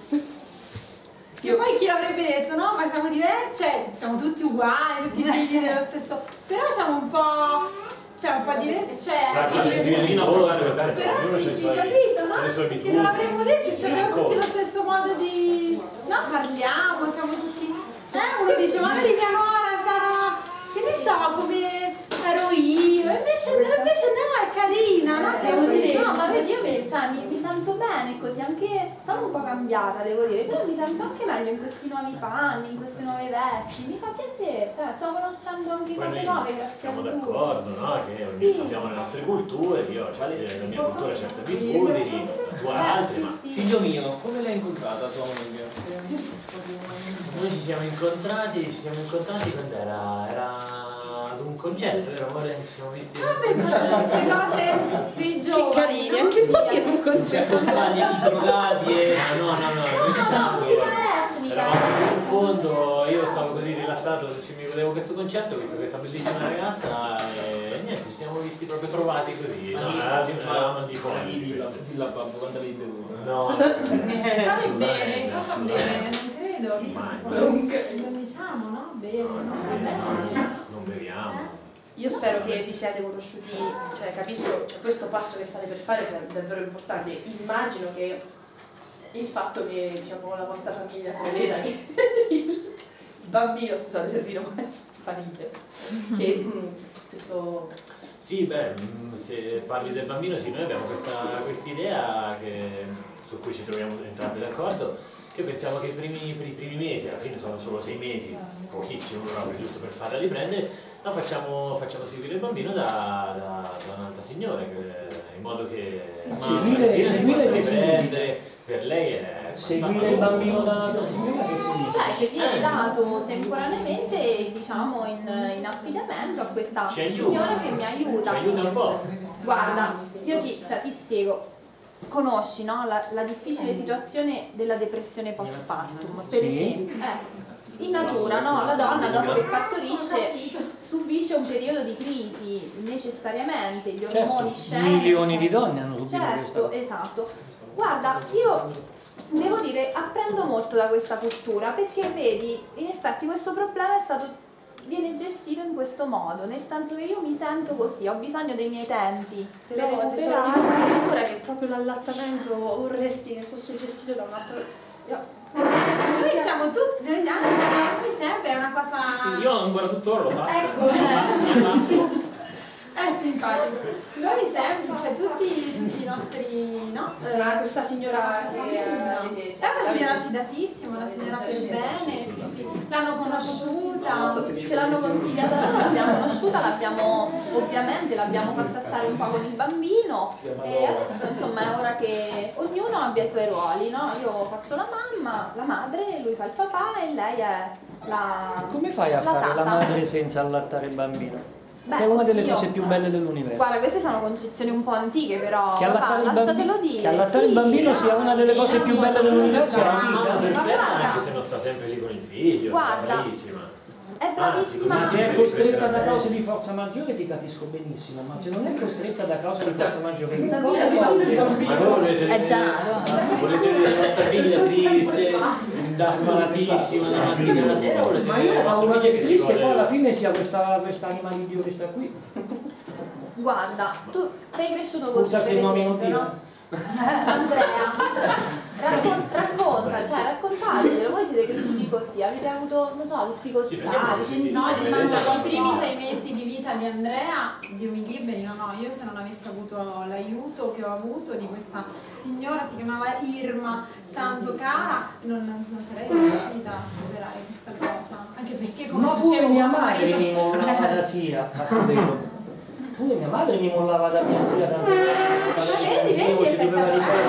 Io poi chi l'avrebbe detto, no? Ma siamo diversi, cioè siamo tutti uguali, tutti figli dello stesso. Però siamo un po'. Cioè un po' diversi. Cioè. Dai, figli ci si del- viene incontro, tanto Però ognuno ci c'ha i si suoi, capito, c'ha le sue no? Che abitudini. non l'avremmo detto, ci ci si abbiamo tutti lo incontra. stesso modo di. No, parliamo, siamo tutti. Eh, uno dice, magari mia nuora sarà. Che ne so, come ero io. Invece, invece no, è carina, no? Siamo diversi. No, ma vedi, io mi, cioè, mi, mi sento bene così, anche sono un po' cambiata, devo dire, però mi sento anche meglio in questi nuovi panni, in queste nuove vesti, mi fa piacere, cioè sto conoscendo anche Poi cose noi nuove, grazie a siamo voi. d'accordo, no? Che ogni- Sì. abbiamo le nostre culture, io ho la mia cultura ha certe abitudini, la tua Eh, altre, sì, ma sì. Figlio mio, come l'hai incontrata tua moglie? noi ci siamo incontrati, ci siamo incontrati quando era, era ad un concerto, vero amore? Ci siamo visti. Ma pensate a queste cose dei giovani. Che carini, anche voi in un concerto. Compagni drogati e... Ah, no, no, no, noi ci siamo. Eravamo giù in fondo, io stavo così rilassato, ci mi vedevo questo concerto, ho visto questa bellissima ragazza e niente, ci siamo visti proprio trovati così. No, eravamo al di fuori. Dilla babbo quando l'hai bevuto. No, Ma è bene, assolutamente, cosa bene, non credo. Mai. Non diciamo, no? Bene, non sta bene. non beviamo. Io spero che vi siate conosciuti, cioè capisco, cioè, questo passo che state per fare è davvero importante. Immagino che il fatto che diciamo, la vostra famiglia preveda che il bambino, scusate Servino, ma fa ridere, che mm, questo... Sì, beh, mh, se parli del bambino, sì, noi abbiamo questa quest'idea che su cui ci troviamo entrambi d'accordo, che pensiamo che i primi, per i primi mesi, alla fine sono solo sei mesi, pochissimo proprio, giusto per farla riprendere, ma facciamo, facciamo seguire il bambino da, da, da un'altra signora, che, in modo che ma Seguire- si seguire possa che riprendere, per lei è Seguire il bambino da un'altra signora che significa? Cioè che viene dato temporaneamente diciamo in, in affidamento a questa Ci aiuta. signora che mi aiuta. Ci aiuta un po'. Guarda, io ti, cioè, ti spiego, conosci no, la, la difficile situazione della depressione postpartum, per Sì. esempio. Eh, in natura no, la donna dopo che partorisce subisce un periodo di crisi necessariamente, gli ormoni Certo, scendono. milioni di donne hanno subito Certo, questa. esatto. Guarda, io devo dire, apprendo molto da questa cultura perché vedi, in effetti questo problema è stato, viene gestito in questo modo, nel senso che io mi sento così, ho bisogno dei miei tempi per Però tesoro, recuperare. sei sicura che proprio l'allattamento vorresti che fosse gestito da un altro... Io... Noi siamo tutti, noi, ah, noi sempre è una cosa. Sì, io ancora tuttora lo faccio. Ecco, Eh sì, infatti. Noi sempre, cioè tutti, tutti i nostri, no? Eh, questa signora che È una signora fidatissima, una signora per bene, sì, sì. L'hanno conosciuta, Ce l'hanno consigliata loro, l'abbiamo conosciuta, l'abbiamo ovviamente l'abbiamo fatta stare un po' con il bambino e adesso insomma è ora che ognuno abbia i suoi ruoli, no? Io faccio la mamma, la madre, lui fa il papà e lei è la Come fai a la fare la tata. madre senza allattare il bambino? Beh, Che è una delle oddio. cose più belle dell'universo. Guarda, queste sono concezioni un po' antiche, però Che papà, allattare il lasciatelo bambino, dire. che allattare il Sì, bambino sì, sia no, una delle sì, cose no, più sì, belle no, dell'universo è Ah, antica. ma perfetta, guarda. anche se non sta sempre lì con il figlio, Guarda. sta bravissima. È bravissima. Ma Anzi, se è sì, costretta sì, da sì. cause di forza maggiore ti capisco benissimo, ma se non è costretta da cause di forza maggiore, che Da cosa via, di via. Ma voi volete Eh vedere, già, volete vedere la vostra figlia triste, affalatissima la mattina e la sera, volete Ma vedere io la ho vostra una figlia che che si triste gode? poi alla fine sia questa, questa anima di Dio che sta qui. Guarda, tu sei cresciuto così, Scusa per se non esempio, Dio. no? Andrea, raccon- racconta, cioè raccontatelo, voi siete cresciuti così, avete avuto, non so, difficoltà, Sì, pensiamo avete così. sentito no, Vedete, diciamo no. i primi sei mesi di vita di Andrea, Dio mi liberi, no, no, io se non avessi avuto l'aiuto che ho avuto di questa signora, si chiamava Irma, tanto cara, non, non sarei riuscita a superare questa cosa, anche perché come Ma facevo pure mia con madre marito- mi mollava da zia, fatto vero. Pure mia madre mi mollava da mia zia tanto. vedi, vedi, sei stato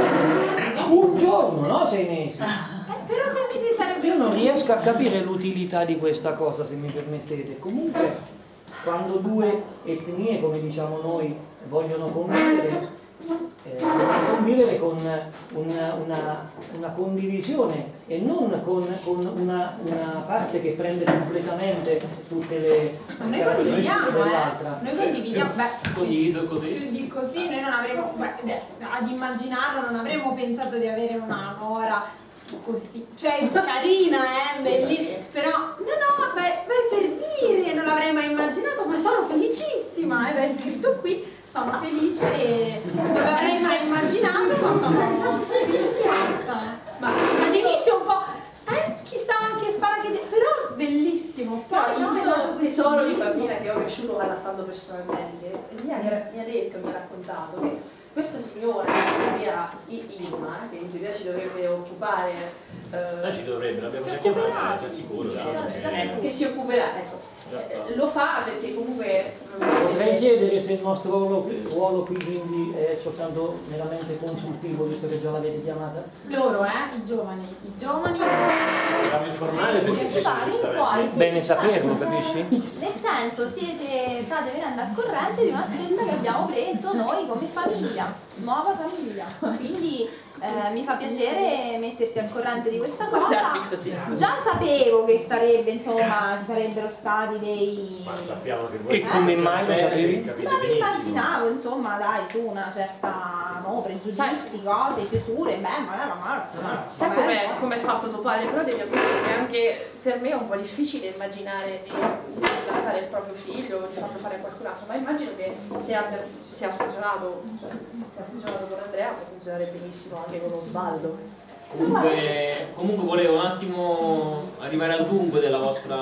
bello. Un giorno, no? Sei mesi. Eh, però se mi si sarebbe Io non riesco a capire l'utilità di questa cosa, se mi permettete. Comunque, quando due etnie, come diciamo noi, vogliono convivere, eh, devono convivere con una, una, una condivisione e non con, con una, una parte che prende completamente tutte le Ma noi caratteristiche condividiamo, dell'altra. eh. Noi condividiamo, beh, Condiviso così. più di così noi non avremmo, beh, ad immaginarlo non avremmo pensato di avere una nuora così, cioè carina, eh, bellina, però no no, beh, beh, per dire, non l'avrei mai immaginato, ma sono felicissima, eh, beh, è scritto qui, sono felice e non l'avrei mai immaginato, ma sono entusiasta. Ma all'inizio un po', eh, chissà che farà che... però bellissimo, poi Poi il no, mio tesoro di bambina che ho cresciuto allattando personalmente mi ha, mi ha detto, mi ha raccontato che questa signora, in teoria Irma, che in teoria ci dovrebbe occupare, Non eh, ci dovrebbe, l'abbiamo si già chiamata, occuperà, è già sicuro. già, Esatto, perché- che si occuperà, ecco. Già sta. Eh, lo fa perché comunque Potrei chiedere se il nostro ruolo, ruolo qui quindi è soltanto meramente consultivo, visto che già l'avete chiamata? loro, eh, i giovani, i giovani Volevamo informare perché siete Poi, giustamente. sì, Bene saperlo, capisci? Nel senso, siete, state venendo al corrente di una scelta che abbiamo preso noi come famiglia, nuova famiglia. Quindi eh, mi fa piacere metterti al corrente di questa cosa. guardarmi così. Già sapevo che sarebbe, insomma, ci sarebbero stati dei... Ma sappiamo che voi E come mai lo sapevi? capite Ma mi benissimo. immaginavo, insomma, dai, su una certa, no, pregiudizi, cose, chiusure, beh, magari ma, insomma, Sai com'è, com'è fatto tuo padre? Però devi ammettere che anche per me è un po' difficile immaginare di allattare il proprio figlio, di farlo fare a qualcun altro, ma immagino che se abbia, se ha funzionato, se ha funzionato con Andrea può funzionare benissimo anche con Osvaldo. Comunque, comunque volevo un attimo arrivare al dunque della vostra,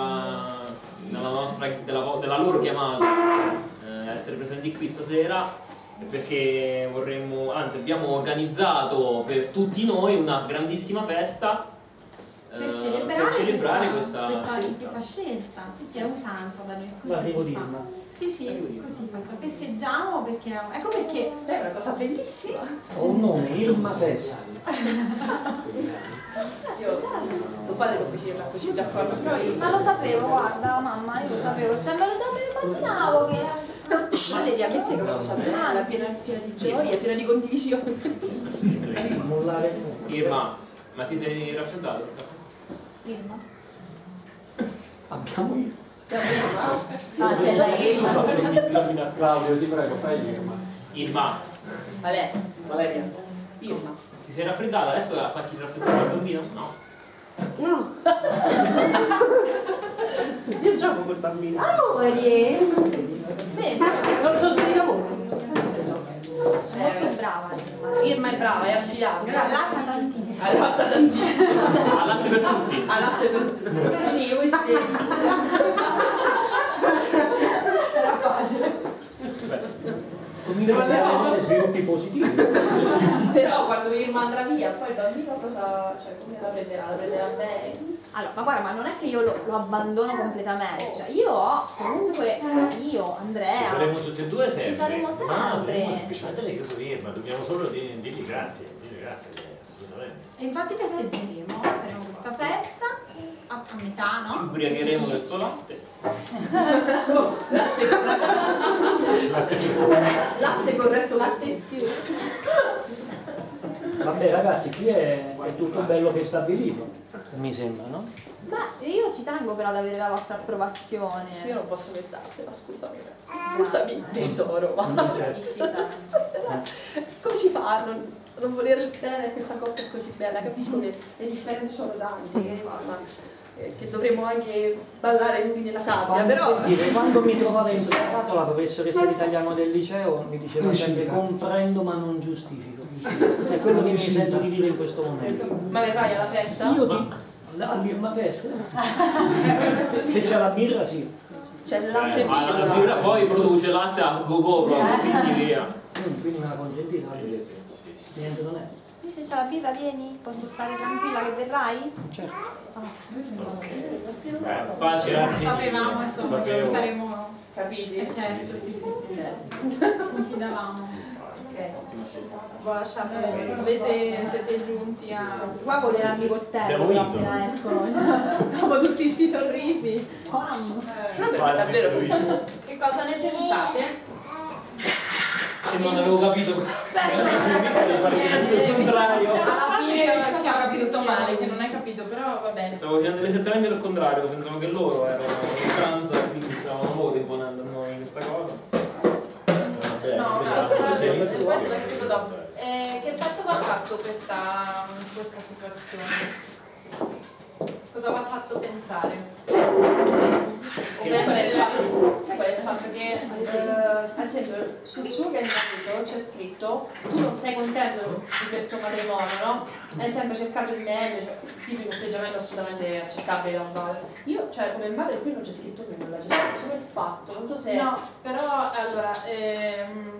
della, nostra, della, vo- della loro chiamata, eh, essere presenti qui stasera, perché vorremmo, anzi abbiamo organizzato per tutti noi una grandissima festa eh, per celebrare, per celebrare questa, questa, questa, scelta. questa scelta. Sì, sì, è usanza da noi. Così L'arrivo si di fa. Irma. Sì, sì, così facciamo. Festeggiamo perché ecco perché È una cosa bellissima. Ho un nome, Irma Festa. Io, tuo padre con cui si era così d'accordo, però io... Ma lo sapevo, guarda, mamma, io lo sapevo, cioè me lo, me lo immaginavo che... Ma devi ammettere che è una cosa bella, piena, piena di gioia, piena di condivisione. Mollare. Irma, ma ti sei raffreddato? Irma. Abbiamo io. Ah, sei la Irma. Claudio, ti prego, fai Irma. Irma, Valeria, Valeria, Irma. ti sei raffreddata? Adesso la fatti raffreddare il bambino? No. No. Io gioco col bambino. Amore! Vedi? Non so se di lavoro. Molto brava Irma. Irma è brava, è affidata. allatta tantissimo. Ha latte tantissimo. A latte per tutti. Ha latte per tutti. Quindi voi siete... Era facile. bisogna avere sviluppi positivi. Però quando Irma andrà via, poi il bambino cosa, cioè come la prenderà? La prenderà bene? Allora, ma guarda, ma non è che io lo, lo abbandono completamente, cioè io ho comunque, io, Andrea... Ci saremo tutti e due sempre. Ci saremo sempre. No, semplicemente lei che tu Irma, dobbiamo solo dir- dirgli grazie, dirgli grazie, assolutamente. E infatti festeggeremo, faremo questa festa a, a metà, no? Ci ubriacheremo del suo latte. Latte corretto, latte in più. Vabbè ragazzi, qui è, è tutto bello che è stabilito, mi sembra, no? Ma io ci tengo però ad avere la vostra approvazione. Io non posso mettertela, scusami. Scusami, tesoro, ma come si fa a non, non volere bene questa coppia così bella? Capisco che le differenze sono tante, che, insomma, eh, che dovremmo anche ballare nudi nella sabbia, però... Sentire, quando mi trovavo in privato la professoressa di italiano del liceo mi diceva sempre comprendo ma non giustifico. È quello che mi sento di dire in questo momento. Ma verrai alla festa? Io ti... All'Irma Festa? se, se c'è la birra sì. C'è il latte Eh, ma la birra. birra poi produce latte a go-go proprio, quindi via. Mm, quindi me la consentite? Niente non è. Qui se c'è la birra vieni? Posso stare tranquilla che verrai? Certo. Beh, pace, grazie. Sapevamo insomma Sapevo. che saremo Capiti? eh, certo, sì, sì, sì. Confidavamo. Boh, lasciate, avete, siete giunti a... Qua voleranno i coltelli Abbiamo vinto. appena escono. Dopo tutti sti sorrisi. Mamma. Davvero. Che cosa ne pensate? Se non avevo capito il contrario. Alla fine ti ho capito tutto male, che non hai capito, però va bene. Stavo facendo esattamente il contrario, pensavo che loro erano in stanza, quindi stavano loro imponendo a noi questa cosa. No, Invece no, la poi cosa te è la la spiego dopo. Eh, che effetto vi ha fatto questa, questa situazione? Cosa vi ha fatto pensare? Sai qual è il fatto? Sai qual è il fatto che, eh, ad esempio, sul suo organizzato c'è scritto tu non sei contento di questo matrimonio, no? Hai sempre cercato il meglio, cioè, tipico atteggiamento assolutamente accettabile da un padre. Io, cioè, come madre qui non c'è scritto più nulla, c'è scritto solo il fatto, non so se... No, però allora... Ehm,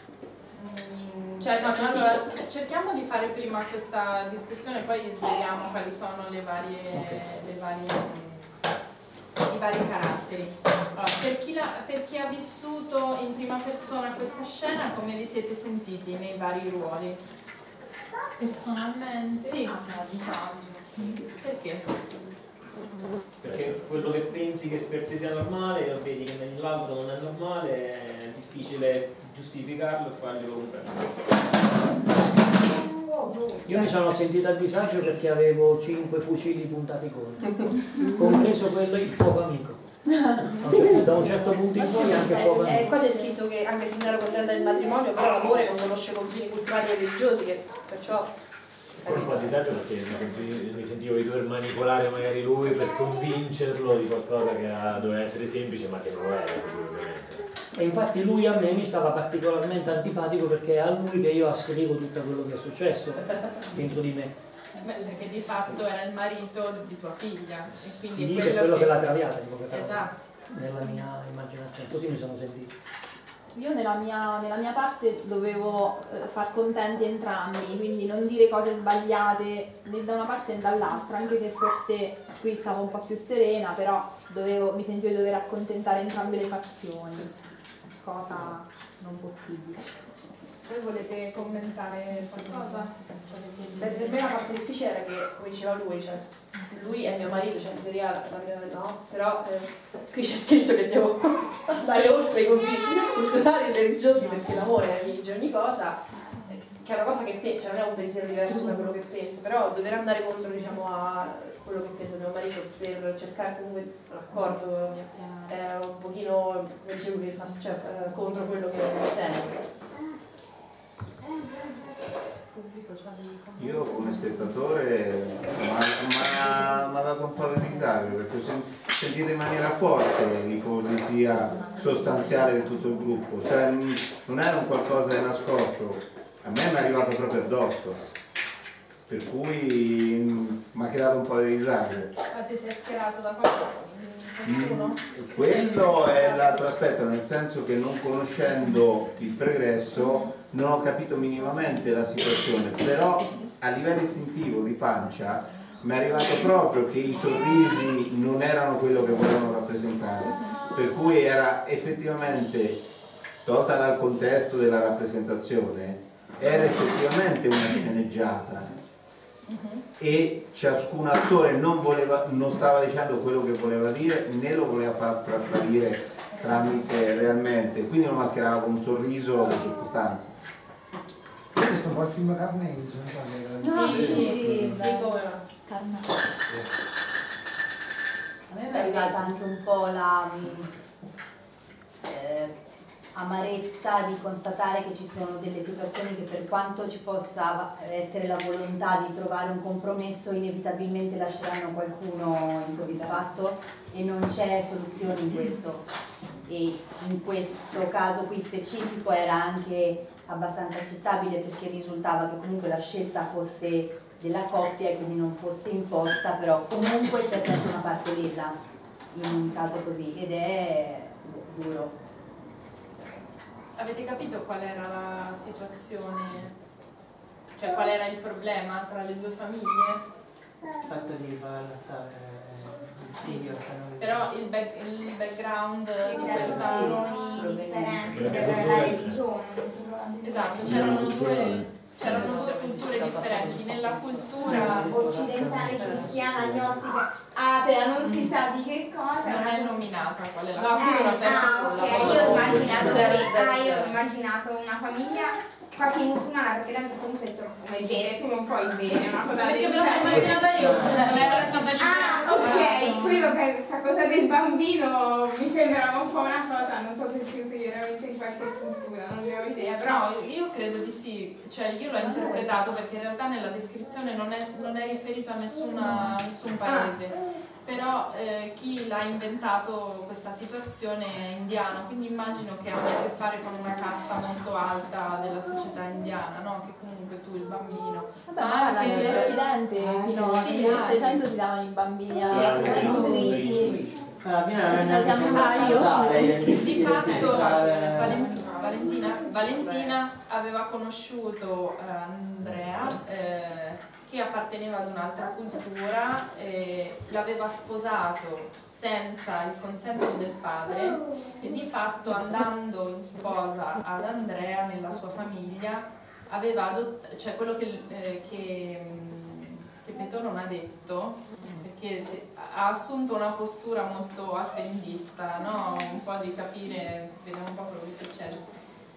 Cioè, no, c'è allora, scritto. cerchiamo di fare prima questa discussione, poi sveliamo quali sono le varie, le varie, i vari caratteri. Allora, per, chi la, per chi ha vissuto in prima persona questa scena, come vi siete sentiti nei vari ruoli? Personalmente? Sì. Ah, disagio. Perché? Perché quello che pensi che per te sia normale, lo vedi che nell'altro non è normale, è difficile giustificarlo e farglielo comprendere. Io mi sono sentito a disagio perché avevo cinque fucili puntati contro, compreso quello il fuoco amico. Da un certo punto in poi anche fuoco Eh, eh, amico. qua c'è scritto che anche se non ero contenta del matrimonio, però l'amore non conosce confini culturali e religiosi, che perciò... Poi un po' a disagio perché mi sentivo, mi sentivo di dover manipolare magari lui per convincerlo di qualcosa che era- doveva essere semplice ma che non lo era, ovviamente. E infatti lui a me mi stava particolarmente antipatico perché è a lui che io ascrivo tutto quello che è successo dentro di me. Beh, perché di fatto era il marito di tua figlia e quindi Sì, che è quello che l'ha traviata in poche parole, Esatto. nella mia immaginazione, così mi sono sentito. Io nella mia, nella mia parte dovevo eh, far contenti entrambi, quindi non dire cose sbagliate né da una parte né dall'altra, anche se forse qui stavo un po' più serena, però dovevo, mi sentivo di dover accontentare entrambe le fazioni, cosa non possibile. Voi volete commentare qualcosa? Per, per me la parte difficile era che, come diceva lui, cioè, lui è mio marito, cioè in teoria la mia no, però eh, qui c'è scritto che devo andare oltre i confini culturali e religiosi perché l'amore vince ogni cosa, eh, che è una cosa che pe- cioè non è un pensiero diverso da quello che penso, però dover andare contro diciamo a quello che pensa mio marito per cercare comunque l'accordo è un pochino, come dicevo, che fa, cioè, eh, contro quello che sento. Io come spettatore mi ha dato un po' di disagio perché ho sen- sentito in maniera forte l'ipocrisia sostanziale di tutto il gruppo, cioè non era un qualcosa di nascosto, a me mi è arrivato proprio addosso, per cui mi ha creato un po' di disagio. Ma ti sei schierato da qualcuno? nessuno? Quello è l'altro aspetto, nel senso che non conoscendo il pregresso non ho capito minimamente la situazione, però a livello istintivo di pancia mi è arrivato proprio che i sorrisi non erano quello che volevano rappresentare, per cui era effettivamente, tolta dal contesto della rappresentazione, era effettivamente una sceneggiata. Uh-huh. E ciascun attore non, voleva, non stava dicendo quello che voleva dire, né lo voleva far trasparire tramite realmente, quindi lo mascherava con un sorriso alle circostanze. Questo è un po' il film Carnage, non so che... Sì, sì, sì, sì, come Carnage. A me è arrivata anche un po' la eh, amarezza di constatare che ci sono delle situazioni che, per quanto ci possa essere la volontà di trovare un compromesso, inevitabilmente lasceranno qualcuno insoddisfatto e non c'è soluzione in questo. E in questo caso qui specifico era anche abbastanza accettabile, perché risultava che comunque la scelta fosse della coppia e quindi non fosse imposta, però comunque c'è sempre una parte lesa in un caso così, ed è duro. Avete capito qual era la situazione, cioè qual era il problema tra le due famiglie? Il fatto di far allattare il figlio. Però il, back, il background le di questa... differenti per la religione. Esatto, c'erano due, c'erano due culture differenti. Nella cultura occidentale, cristiana, agnostica, atea, non si sa di che cosa. Non è nominata qual è la No, cultura. eh, ah, ok, io ho immaginato, ah, io ho immaginato una famiglia quasi musulmana, perché da un certo punto ho detto come bene, tu non puoi bere, una cosa perché del me l'ho immaginata io, non era stata ah, ok, poi vabbè, questa cosa del bambino mi sembrava un po' una cosa, non so se si usi veramente in qualche cultura, non ne ho idea, però no, io credo di sì, cioè io l'ho interpretato perché in realtà nella descrizione non è, non è riferito a nessuna, nessun paese. Ah. Però eh, chi l'ha inventato questa situazione è indiano, quindi immagino che abbia a che fare con una casta molto alta della società indiana, no? Che comunque tu il bambino... Vabbè, ma anche nell'Occidente fino a millesettecento si davano i bambini a nutriti. Alla fine di fatto Valentina, Valentina aveva conosciuto eh, Andrea, eh, che apparteneva ad un'altra cultura, eh, l'aveva sposato senza il consenso del padre e di fatto, andando in sposa ad Andrea nella sua famiglia, aveva adottato, cioè quello che, eh, che, che Petò non ha detto, perché si, ha assunto una postura molto attendista, no? Un po' di capire, vediamo un po' quello che succede.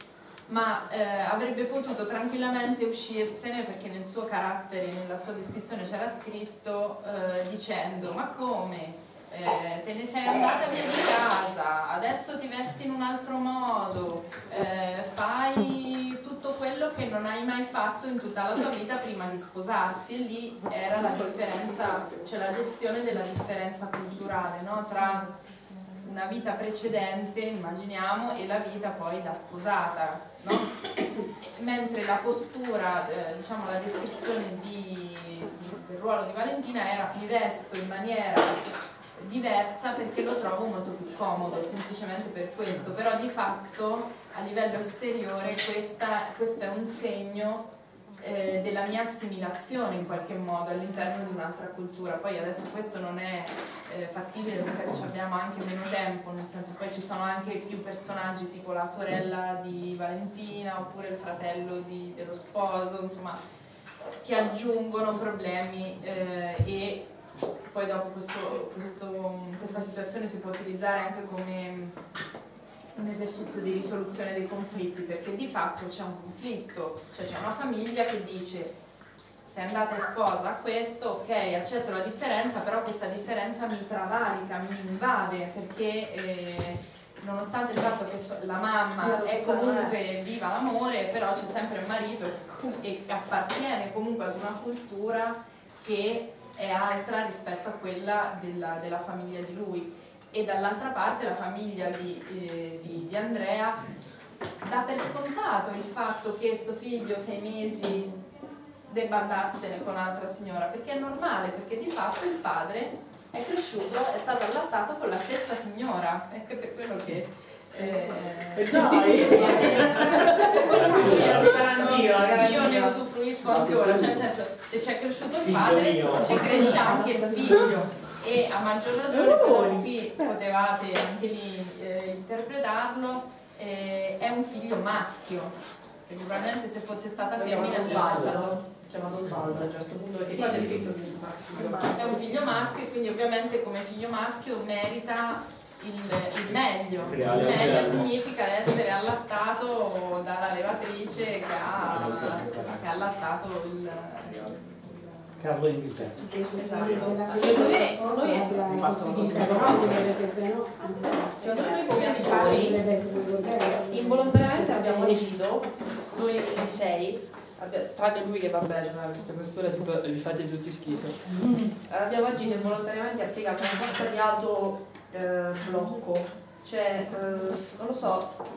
Ma eh, avrebbe potuto tranquillamente uscirsene, perché nel suo carattere, nella sua descrizione c'era scritto eh, dicendo: ma come? Eh, te ne sei andata via di casa, adesso ti vesti in un altro modo, eh, fai tutto quello che non hai mai fatto in tutta la tua vita prima di sposarsi. E lì era la differenza, cioè la gestione della differenza culturale, no? Tra una vita precedente, immaginiamo, e la vita poi da sposata, no? Mentre la postura, eh, diciamo la descrizione di, di, del ruolo di Valentina era: mi vesto in maniera diversa perché lo trovo molto più comodo, semplicemente per questo. Però di fatto a livello esteriore questa, questo è un segno eh, della mia assimilazione in qualche modo all'interno di un'altra cultura. Poi adesso questo non è eh, fattibile perché abbiamo anche meno tempo, nel senso poi ci sono anche più personaggi, tipo la sorella di Valentina oppure il fratello di, dello sposo, insomma, che aggiungono problemi eh, e poi dopo questo, questo, questa situazione si può utilizzare anche come un esercizio di risoluzione dei conflitti, perché di fatto c'è un conflitto, cioè c'è una famiglia che dice: sei andata in sposa a questo, ok, accetto la differenza, però questa differenza mi travalica, mi invade, perché eh, nonostante il fatto che la mamma è comunque viva l'amore, però c'è sempre il marito e appartiene comunque ad una cultura che è altra rispetto a quella della, della famiglia di lui. E dall'altra parte la famiglia di, eh, di, di Andrea dà per scontato il fatto che sto figlio sei mesi debba andarsene con un'altra signora, perché è normale, perché di fatto il padre è cresciuto, è stato allattato con la stessa signora, è per quello che eh, dai! per quello che lui ha detto, io ne usufruisco anche ora, cioè nel senso, se c'è cresciuto il padre ci cresce anche il figlio, e a maggior ragione quello qui potevate anche lì eh, interpretarlo, eh, è un figlio maschio, perché probabilmente se fosse stata femmina Svaldo, chiamato Svaldo a un certo punto, perché sì, qua c'è scritto è un figlio maschio, e quindi ovviamente come figlio maschio merita il, il meglio. Il meglio significa essere allattato dalla levatrice che ha, che ha allattato il Carlo Inghilterra. esatto. Secondo me noi secondo noi come editori involontariamente abbiamo deciso, noi di sei, tranne lui che va bene, ma queste questioni tipo li fate tutti schifo. Abbiamo agito involontariamente applicando una sorta di auto eh, blocco, cioè eh, non lo so,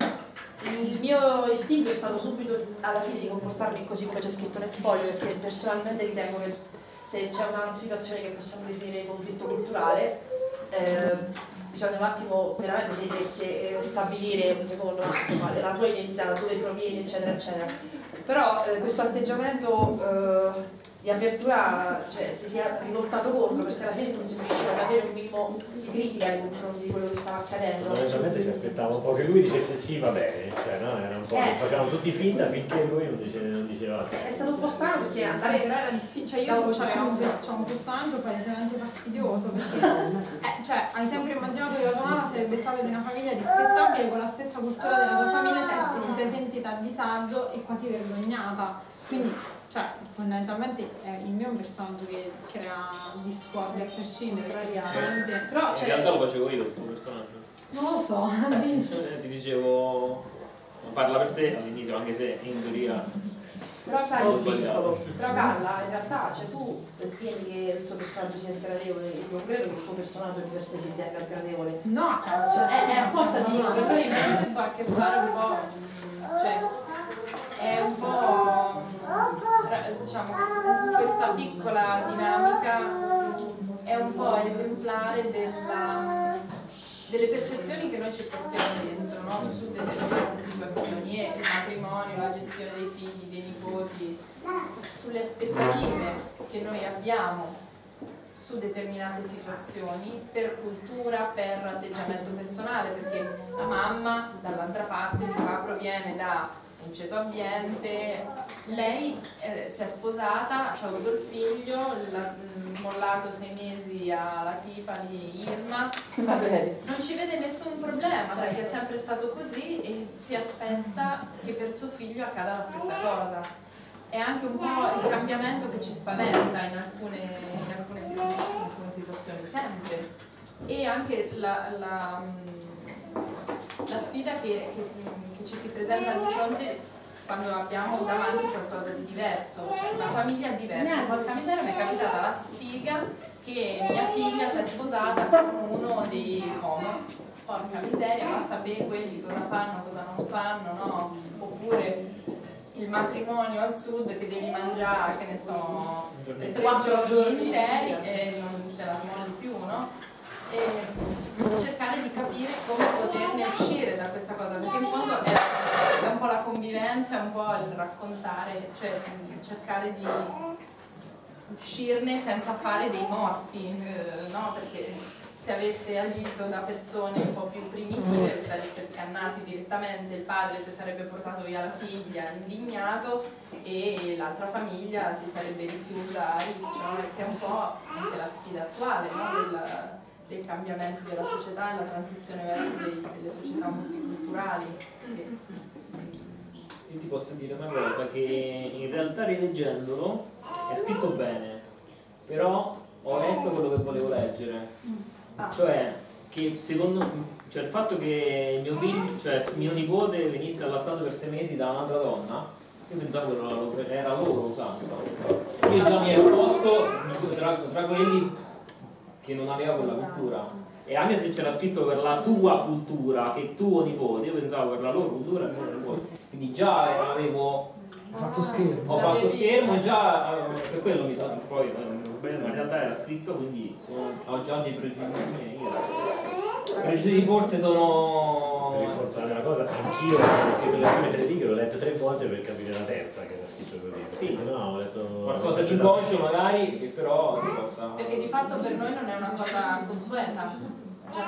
il mio istinto è stato subito alla fine di comportarmi così come c'è scritto nel foglio, perché personalmente ritengo che se c'è una situazione che possiamo definire conflitto culturale eh, bisogna un attimo veramente se eh, stabilire secondo insomma, la tua identità, da dove provieni eccetera eccetera, però eh, questo atteggiamento eh, di apertura, cioè ti sia rivoltato contro, perché alla fine non si riusciva ad avere un minimo di critica nei confronti di quello che stava accadendo. Probabilmente si aspettava un po' che lui dicesse sì, va bene, cioè no, era un po' Eh. facevamo tutti finta finché lui non diceva, non diceva. È stato un po' strano perché andare Però era difficile, cioè io tipo c'avevo un, c'ho un personaggio palesemente fastidioso perché eh, cioè hai sempre immaginato che la tua mamma sarebbe stata di una famiglia rispettabile con la stessa cultura della tua famiglia, se ti sei sentita a disagio e quasi vergognata, quindi cioè fondamentalmente è il mio un personaggio che crea discordia a prescindere, praticamente. Però in realtà lo facevo io il tuo personaggio. Non lo so, Eh, ti dicevo parla per te all'inizio, anche se in teoria Però sai, sono sbagliato. però Carla, in realtà, cioè tu ritieni che il tuo personaggio sia sgradevole, io non credo che il tuo personaggio di per sé si ritenga sgradevole. no, Cioè, è, è apposta di no, per poi me sto a che fare un po', cioè è un po' diciamo questa piccola dinamica è un po' esemplare della, delle percezioni che noi ci portiamo dentro, no? Su determinate situazioni, e il matrimonio, la gestione dei figli, dei nipoti, sulle aspettative che noi abbiamo su determinate situazioni per cultura, per atteggiamento personale, perché la mamma dall'altra parte di qua proviene da un ceto ambiente, lei eh, si è sposata, ci ha avuto il figlio, l'ha smollato sei mesi alla tipa di Irma, non ci vede nessun problema perché è sempre stato così e si aspetta che per suo figlio accada la stessa cosa. È anche un po' il cambiamento che ci spaventa in alcune, in alcune, situ- in alcune situazioni, sempre, e anche la, la, la sfida che, che che ci si presenta di fronte quando abbiamo davanti qualcosa di diverso, una famiglia diversa. Porca miseria, mi è capitata la sfiga che mia figlia si è sposata con uno dei Como. Porca miseria, ma sapere quelli cosa fanno, cosa non fanno, no? Oppure il matrimonio al sud che devi mangiare, che ne so, tre giorni interi e non te la smolli più, no? E cercare di capire come poterne uscire da questa cosa, perché in fondo è, è un po' la convivenza, è un po' il raccontare, cioè cercare di uscirne senza fare dei morti, eh, no? Perché se aveste agito da persone un po' più primitive vi sareste scannati direttamente, il padre si sarebbe portato via la figlia indignato e l'altra famiglia si sarebbe richiusa a riccio, no? Che è un po' anche la sfida attuale, no? Del, del cambiamento della società e la transizione verso dei, delle società multiculturali. Io ti posso dire una cosa, che in realtà rileggendolo è scritto bene, però ho letto quello che volevo leggere, cioè che secondo cioè il fatto che mio figlio, cioè mio nipote venisse allattato per sei mesi da un'altra donna, io pensavo che era loro usanza. Io già mi ero posto tra, tra quelli che non aveva quella cultura, e anche se c'era scritto per la tua cultura, che tuo nipote, io pensavo per la loro cultura e loro nipote, quindi già avevo Ho fatto schermo. Ho fatto schermo e già eh, per quello mi sono poi eh, ma in realtà era scritto, quindi sono, ho già dei pregiudizi miei. I pregiudizi forse sono. Per rinforzare la cosa, anch'io ho scritto le prime tre righe, l'ho letto tre volte per capire la terza che era scritto così. Perché Sì, se no ho letto qualcosa di inconscio magari, che però ti porta. Perché di fatto per noi non è una cosa consueta. Cioè,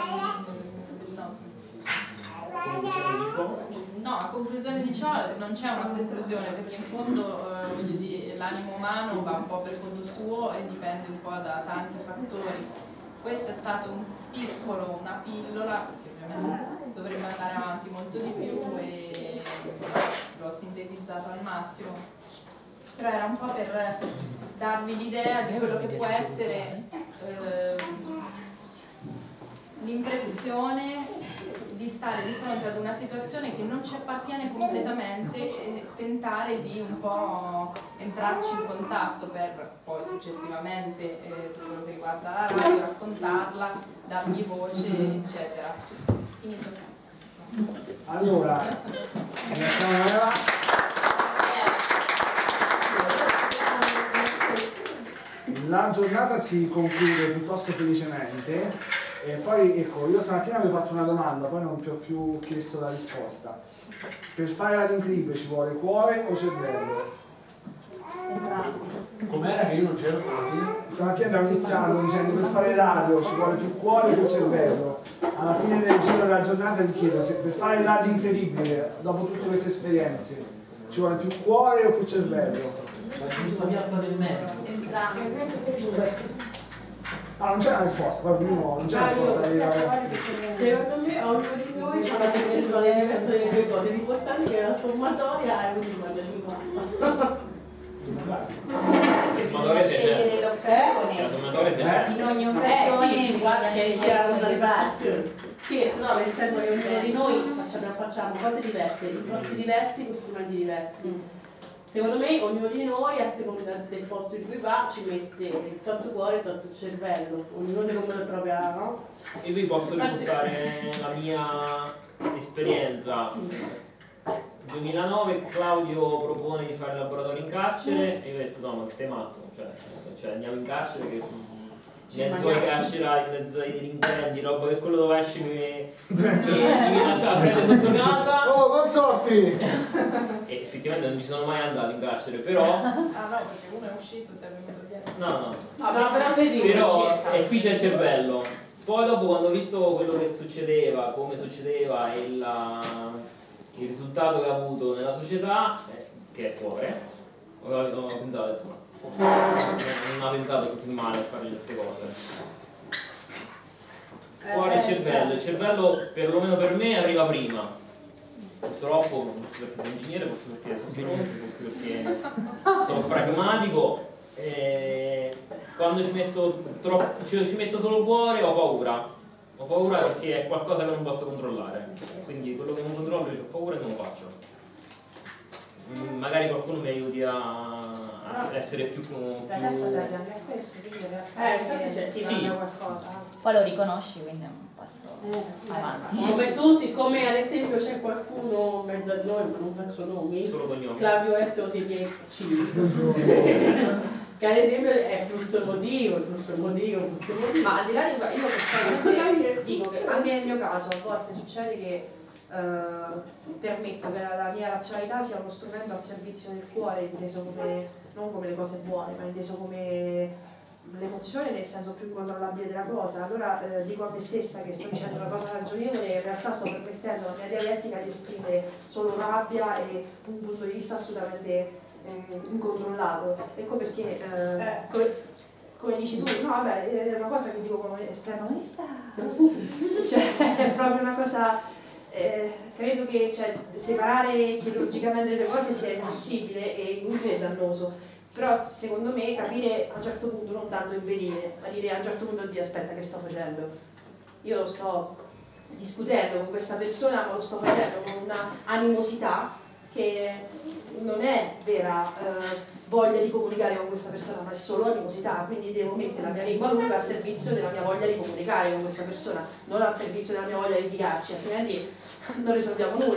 no. No, a conclusione di ciò non c'è una conclusione, perché in fondo eh, voglio dire, l'animo umano va un po' per conto suo e dipende un po' da tanti fattori. Questo è stato un piccolo, una pillola, che ovviamente dovrebbe andare avanti molto di più e l'ho sintetizzato al massimo. Però era un po' per darvi l'idea di quello che può essere eh, l'impressione di stare di fronte ad una situazione che non ci appartiene completamente e tentare di un po' entrarci in contatto per poi successivamente, eh, per quello che riguarda la radio, raccontarla, dargli voce, eccetera. Finito. Allora, la giornata si conclude piuttosto felicemente. E poi ecco, io stamattina avevo fatto una domanda, poi non ti ho più chiesto la risposta. Per fare la Incredibile ci vuole cuore o cervello? Com'era che io non c'ero stamattina? Stamattina abbiamo iniziato dicendo per fare radio ci vuole più cuore o più cervello. Alla fine del giro della giornata ti chiedo se per fare radio Incredibile, dopo tutte queste esperienze, ci vuole più cuore o più cervello? La giusta via sta nel mezzo. Entrambi. Ah, non c'è una risposta, proprio no, non c'è una risposta. Secondo me ognuno di noi ha una percentuale diversa delle due cose, l'importante è che la sommatoria è quindi quando cinquanta. Sommatoria Scegliere l'occasione. La sommatoria c'è. In ogni Eh occasione sì, cinquanta che sia una diversa. Scherzo, no, nel senso che ognuno di noi facciamo, facciamo cose diverse, in posti diversi, con strumenti diversi. Secondo me ognuno di noi, a seconda del posto in cui va, ci mette tanto cuore e tanto cervello, ognuno secondo la propria, no? Io vi posso raccontare la mia esperienza. duemilanove Claudio propone di fare il laboratorio in carcere e io ho detto no, ma che sei matto, cioè, cioè andiamo in carcere che in mezzo ai carcerati, in mezzo ai delinquenti, roba che quello dove esce mi, mi, mi, mi prende sotto casa. Oh, consorti! E effettivamente non ci sono mai andato in carcere, però. Ah no, perché uno è uscito e ti è venuto dietro. No, no. Ah, no, però sei Però e qui c'è il cervello. Poi dopo quando ho visto quello che succedeva, come succedeva e la, il risultato che ha avuto nella società, eh, che è cuore, ho, ho pensato, ho detto, no, forse non ha pensato così male a fare certe cose. Cuore e cervello. Il cervello, perlomeno per me, arriva prima. Purtroppo, forse perché sono ingegnere, forse perché sono stronzo, forse perché sono pragmatico. E quando ci metto, troppo, ci, ci metto solo cuore ho paura. Ho paura perché è qualcosa che non posso controllare. Quindi quello che non controllo io ho paura e non lo faccio. Magari qualcuno mi aiuti a, a essere più, più... La testa serve anche a questo, quindi in realtà Eh, infatti c'è- ti sì. manda qualcosa. Poi lo riconosci, quindi è un passo Eh, avanti. come tutti, come ad esempio c'è qualcuno in mezzo a noi, ma non faccio nomi, Solo cognomi. Claudio Esteo si chiede C. Che ad esempio è flusso emotivo, flusso emotivo, flusso emotivo. Ma al di là di questo, io personalmente dico che anche nel mio caso a volte succede che eh, permetto che la, la mia razionalità sia uno strumento al servizio del cuore, inteso come, non come le cose buone, ma inteso come l'emozione nel senso più incontrollabile della cosa. Allora eh, dico a me stessa che sto dicendo una cosa ragionevole e in realtà sto permettendo alla mia dialettica di esprimere solo rabbia e un punto di vista assolutamente eh, incontrollato. Ecco perché eh, come, come dici tu, no vabbè, è una cosa che dico come esterno onesta, cioè è proprio una cosa, eh, credo che cioè, separare chirurgicamente le cose sia impossibile e inutile e dannoso. Però secondo me capire a un certo punto non tanto impedire, ma dire a un certo punto di aspetta che sto facendo. Io sto discutendo con questa persona, ma lo sto facendo con una animosità che non è vera eh, voglia di comunicare con questa persona, ma è solo animosità, quindi devo mettere la mia lingua lunga al servizio della mia voglia di comunicare con questa persona, non al servizio della mia voglia di litigarci, altrimenti non risolviamo nulla.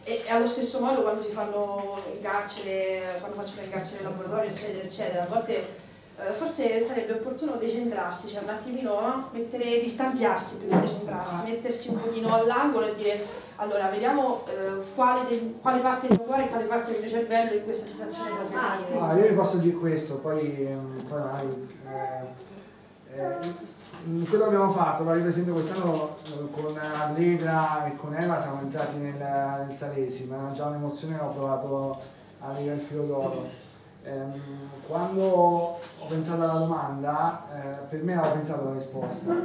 E, e allo stesso modo quando si fanno in carcere, quando facciano in carcere il laboratorio, eccetera, eccetera, a volte eh, forse sarebbe opportuno decentrarsi, cioè un attimino, no? Mettere, distanziarsi più che decentrarsi, mettersi un pochino all'angolo e dire allora vediamo eh, quale, de, quale parte del mio cuore e quale parte del mio cervello in questa situazione può Ah, servire. ah, io vi posso dire questo, poi, poi eh, eh, quello che abbiamo fatto, per esempio quest'anno con Allegra e con Eva siamo entrati nel, nel Salesi, ma era già un'emozione che ho provato a Lega il filo d'oro. Ehm, quando ho pensato alla domanda, eh, per me avevo pensato alla risposta.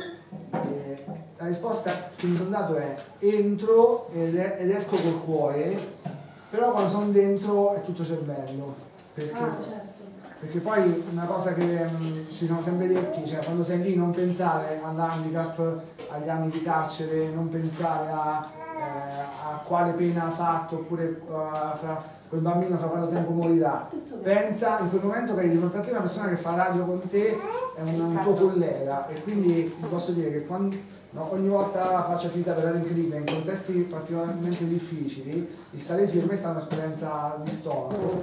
E la risposta che mi sono dato è entro ed, è, ed esco col cuore, però quando sono dentro è tutto cervello. Perché, ah, certo. Perché poi una cosa che mh, ci siamo sempre detti, cioè quando sei lì non pensare all'handicap, agli anni di carcere, non pensare a, eh, a quale pena ha fatto, oppure uh, fra quel bambino fra quanto tempo morirà. Pensa in quel momento che hai di fronte a te una persona che fa radio con te, è un, un tuo collega, e quindi ti posso dire che quando, no, ogni volta faccio attività per Radio Incredibile in contesti particolarmente difficili, il Salesi per me è stata un'esperienza di stomaco.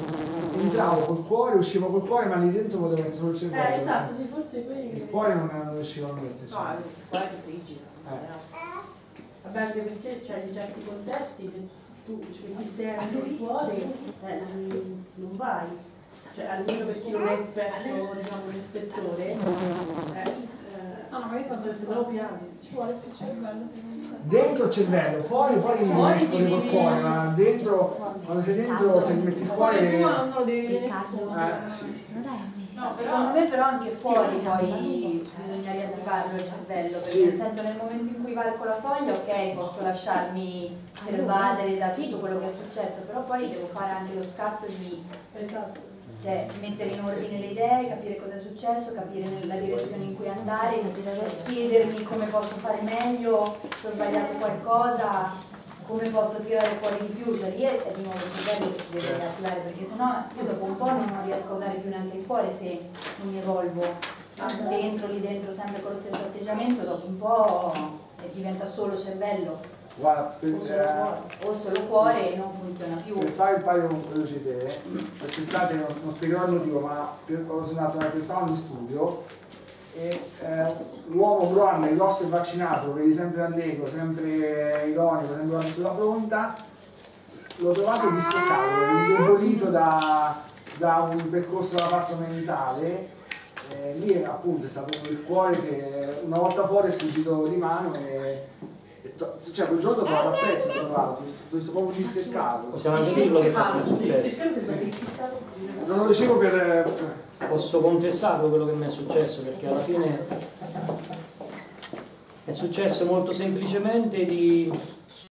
Entravo col cuore, uscivo col cuore, ma lì dentro potevo mettere solo il cervello. Eh, esatto, sì, forse quelli. Il cuore non, non riuscivo a metterci. No, il cuore è frigido. Eh. Vabbè, anche perché c'è in certi contesti se tu cioè, ti serve il cuore, eh, non, non vai. Cioè, almeno per chi non è esperto, diciamo, nel settore, eh, no, magari sono se no piani. Ci vuole più cervello, secondo me. Dentro il cervello, fuori poi Fuori escono col cuore, ma dentro, quando sei dentro, se metti il cuore. Tu non lo devi vedere nessuno. Eh, sì. No, secondo me però anche fuori poi bisogna riattivarlo il cervello, perché sì. Nel senso nel momento in cui varco la soglia, ok, posso lasciarmi pervadere da tutto quello che è successo, però poi devo fare anche lo scatto di esatto. Cioè, mettere in ordine le idee, capire cosa è successo, capire la direzione in cui andare, chiedermi come posso fare meglio, se ho sbagliato qualcosa, come posso tirare fuori di più, cioè lì è di nuovo il cervello che si deve riattivare, perché sennò io dopo un po' non riesco a usare più neanche il cuore se non mi evolvo. Se entro lì dentro sempre con lo stesso atteggiamento, dopo un po' diventa solo cervello. Guarda, per, o, solo eh, o solo cuore e non funziona più. Per fare il paio con quello che te, quest'estate non, non spiegherò il motivo, ma per, ho suonato una piattaforma di studio e eh, l'uomo grande, grosso e vaccinato, lo vedi sempre all'ego, sempre ironico, sempre sulla pronta, l'ho trovato distaccato, indebolito da, da un percorso da fatto mentale. Eh, lì appunto è stato il cuore che una volta fuori è sfuggito di mano e cioè quel giorno ho trovato a pezzi, ho trovato, questo proprio disseccato. Possiamo anche dirlo che è successo. Non lo dicevo per... Posso confessarlo quello che mi è successo, perché alla fine è successo molto semplicemente di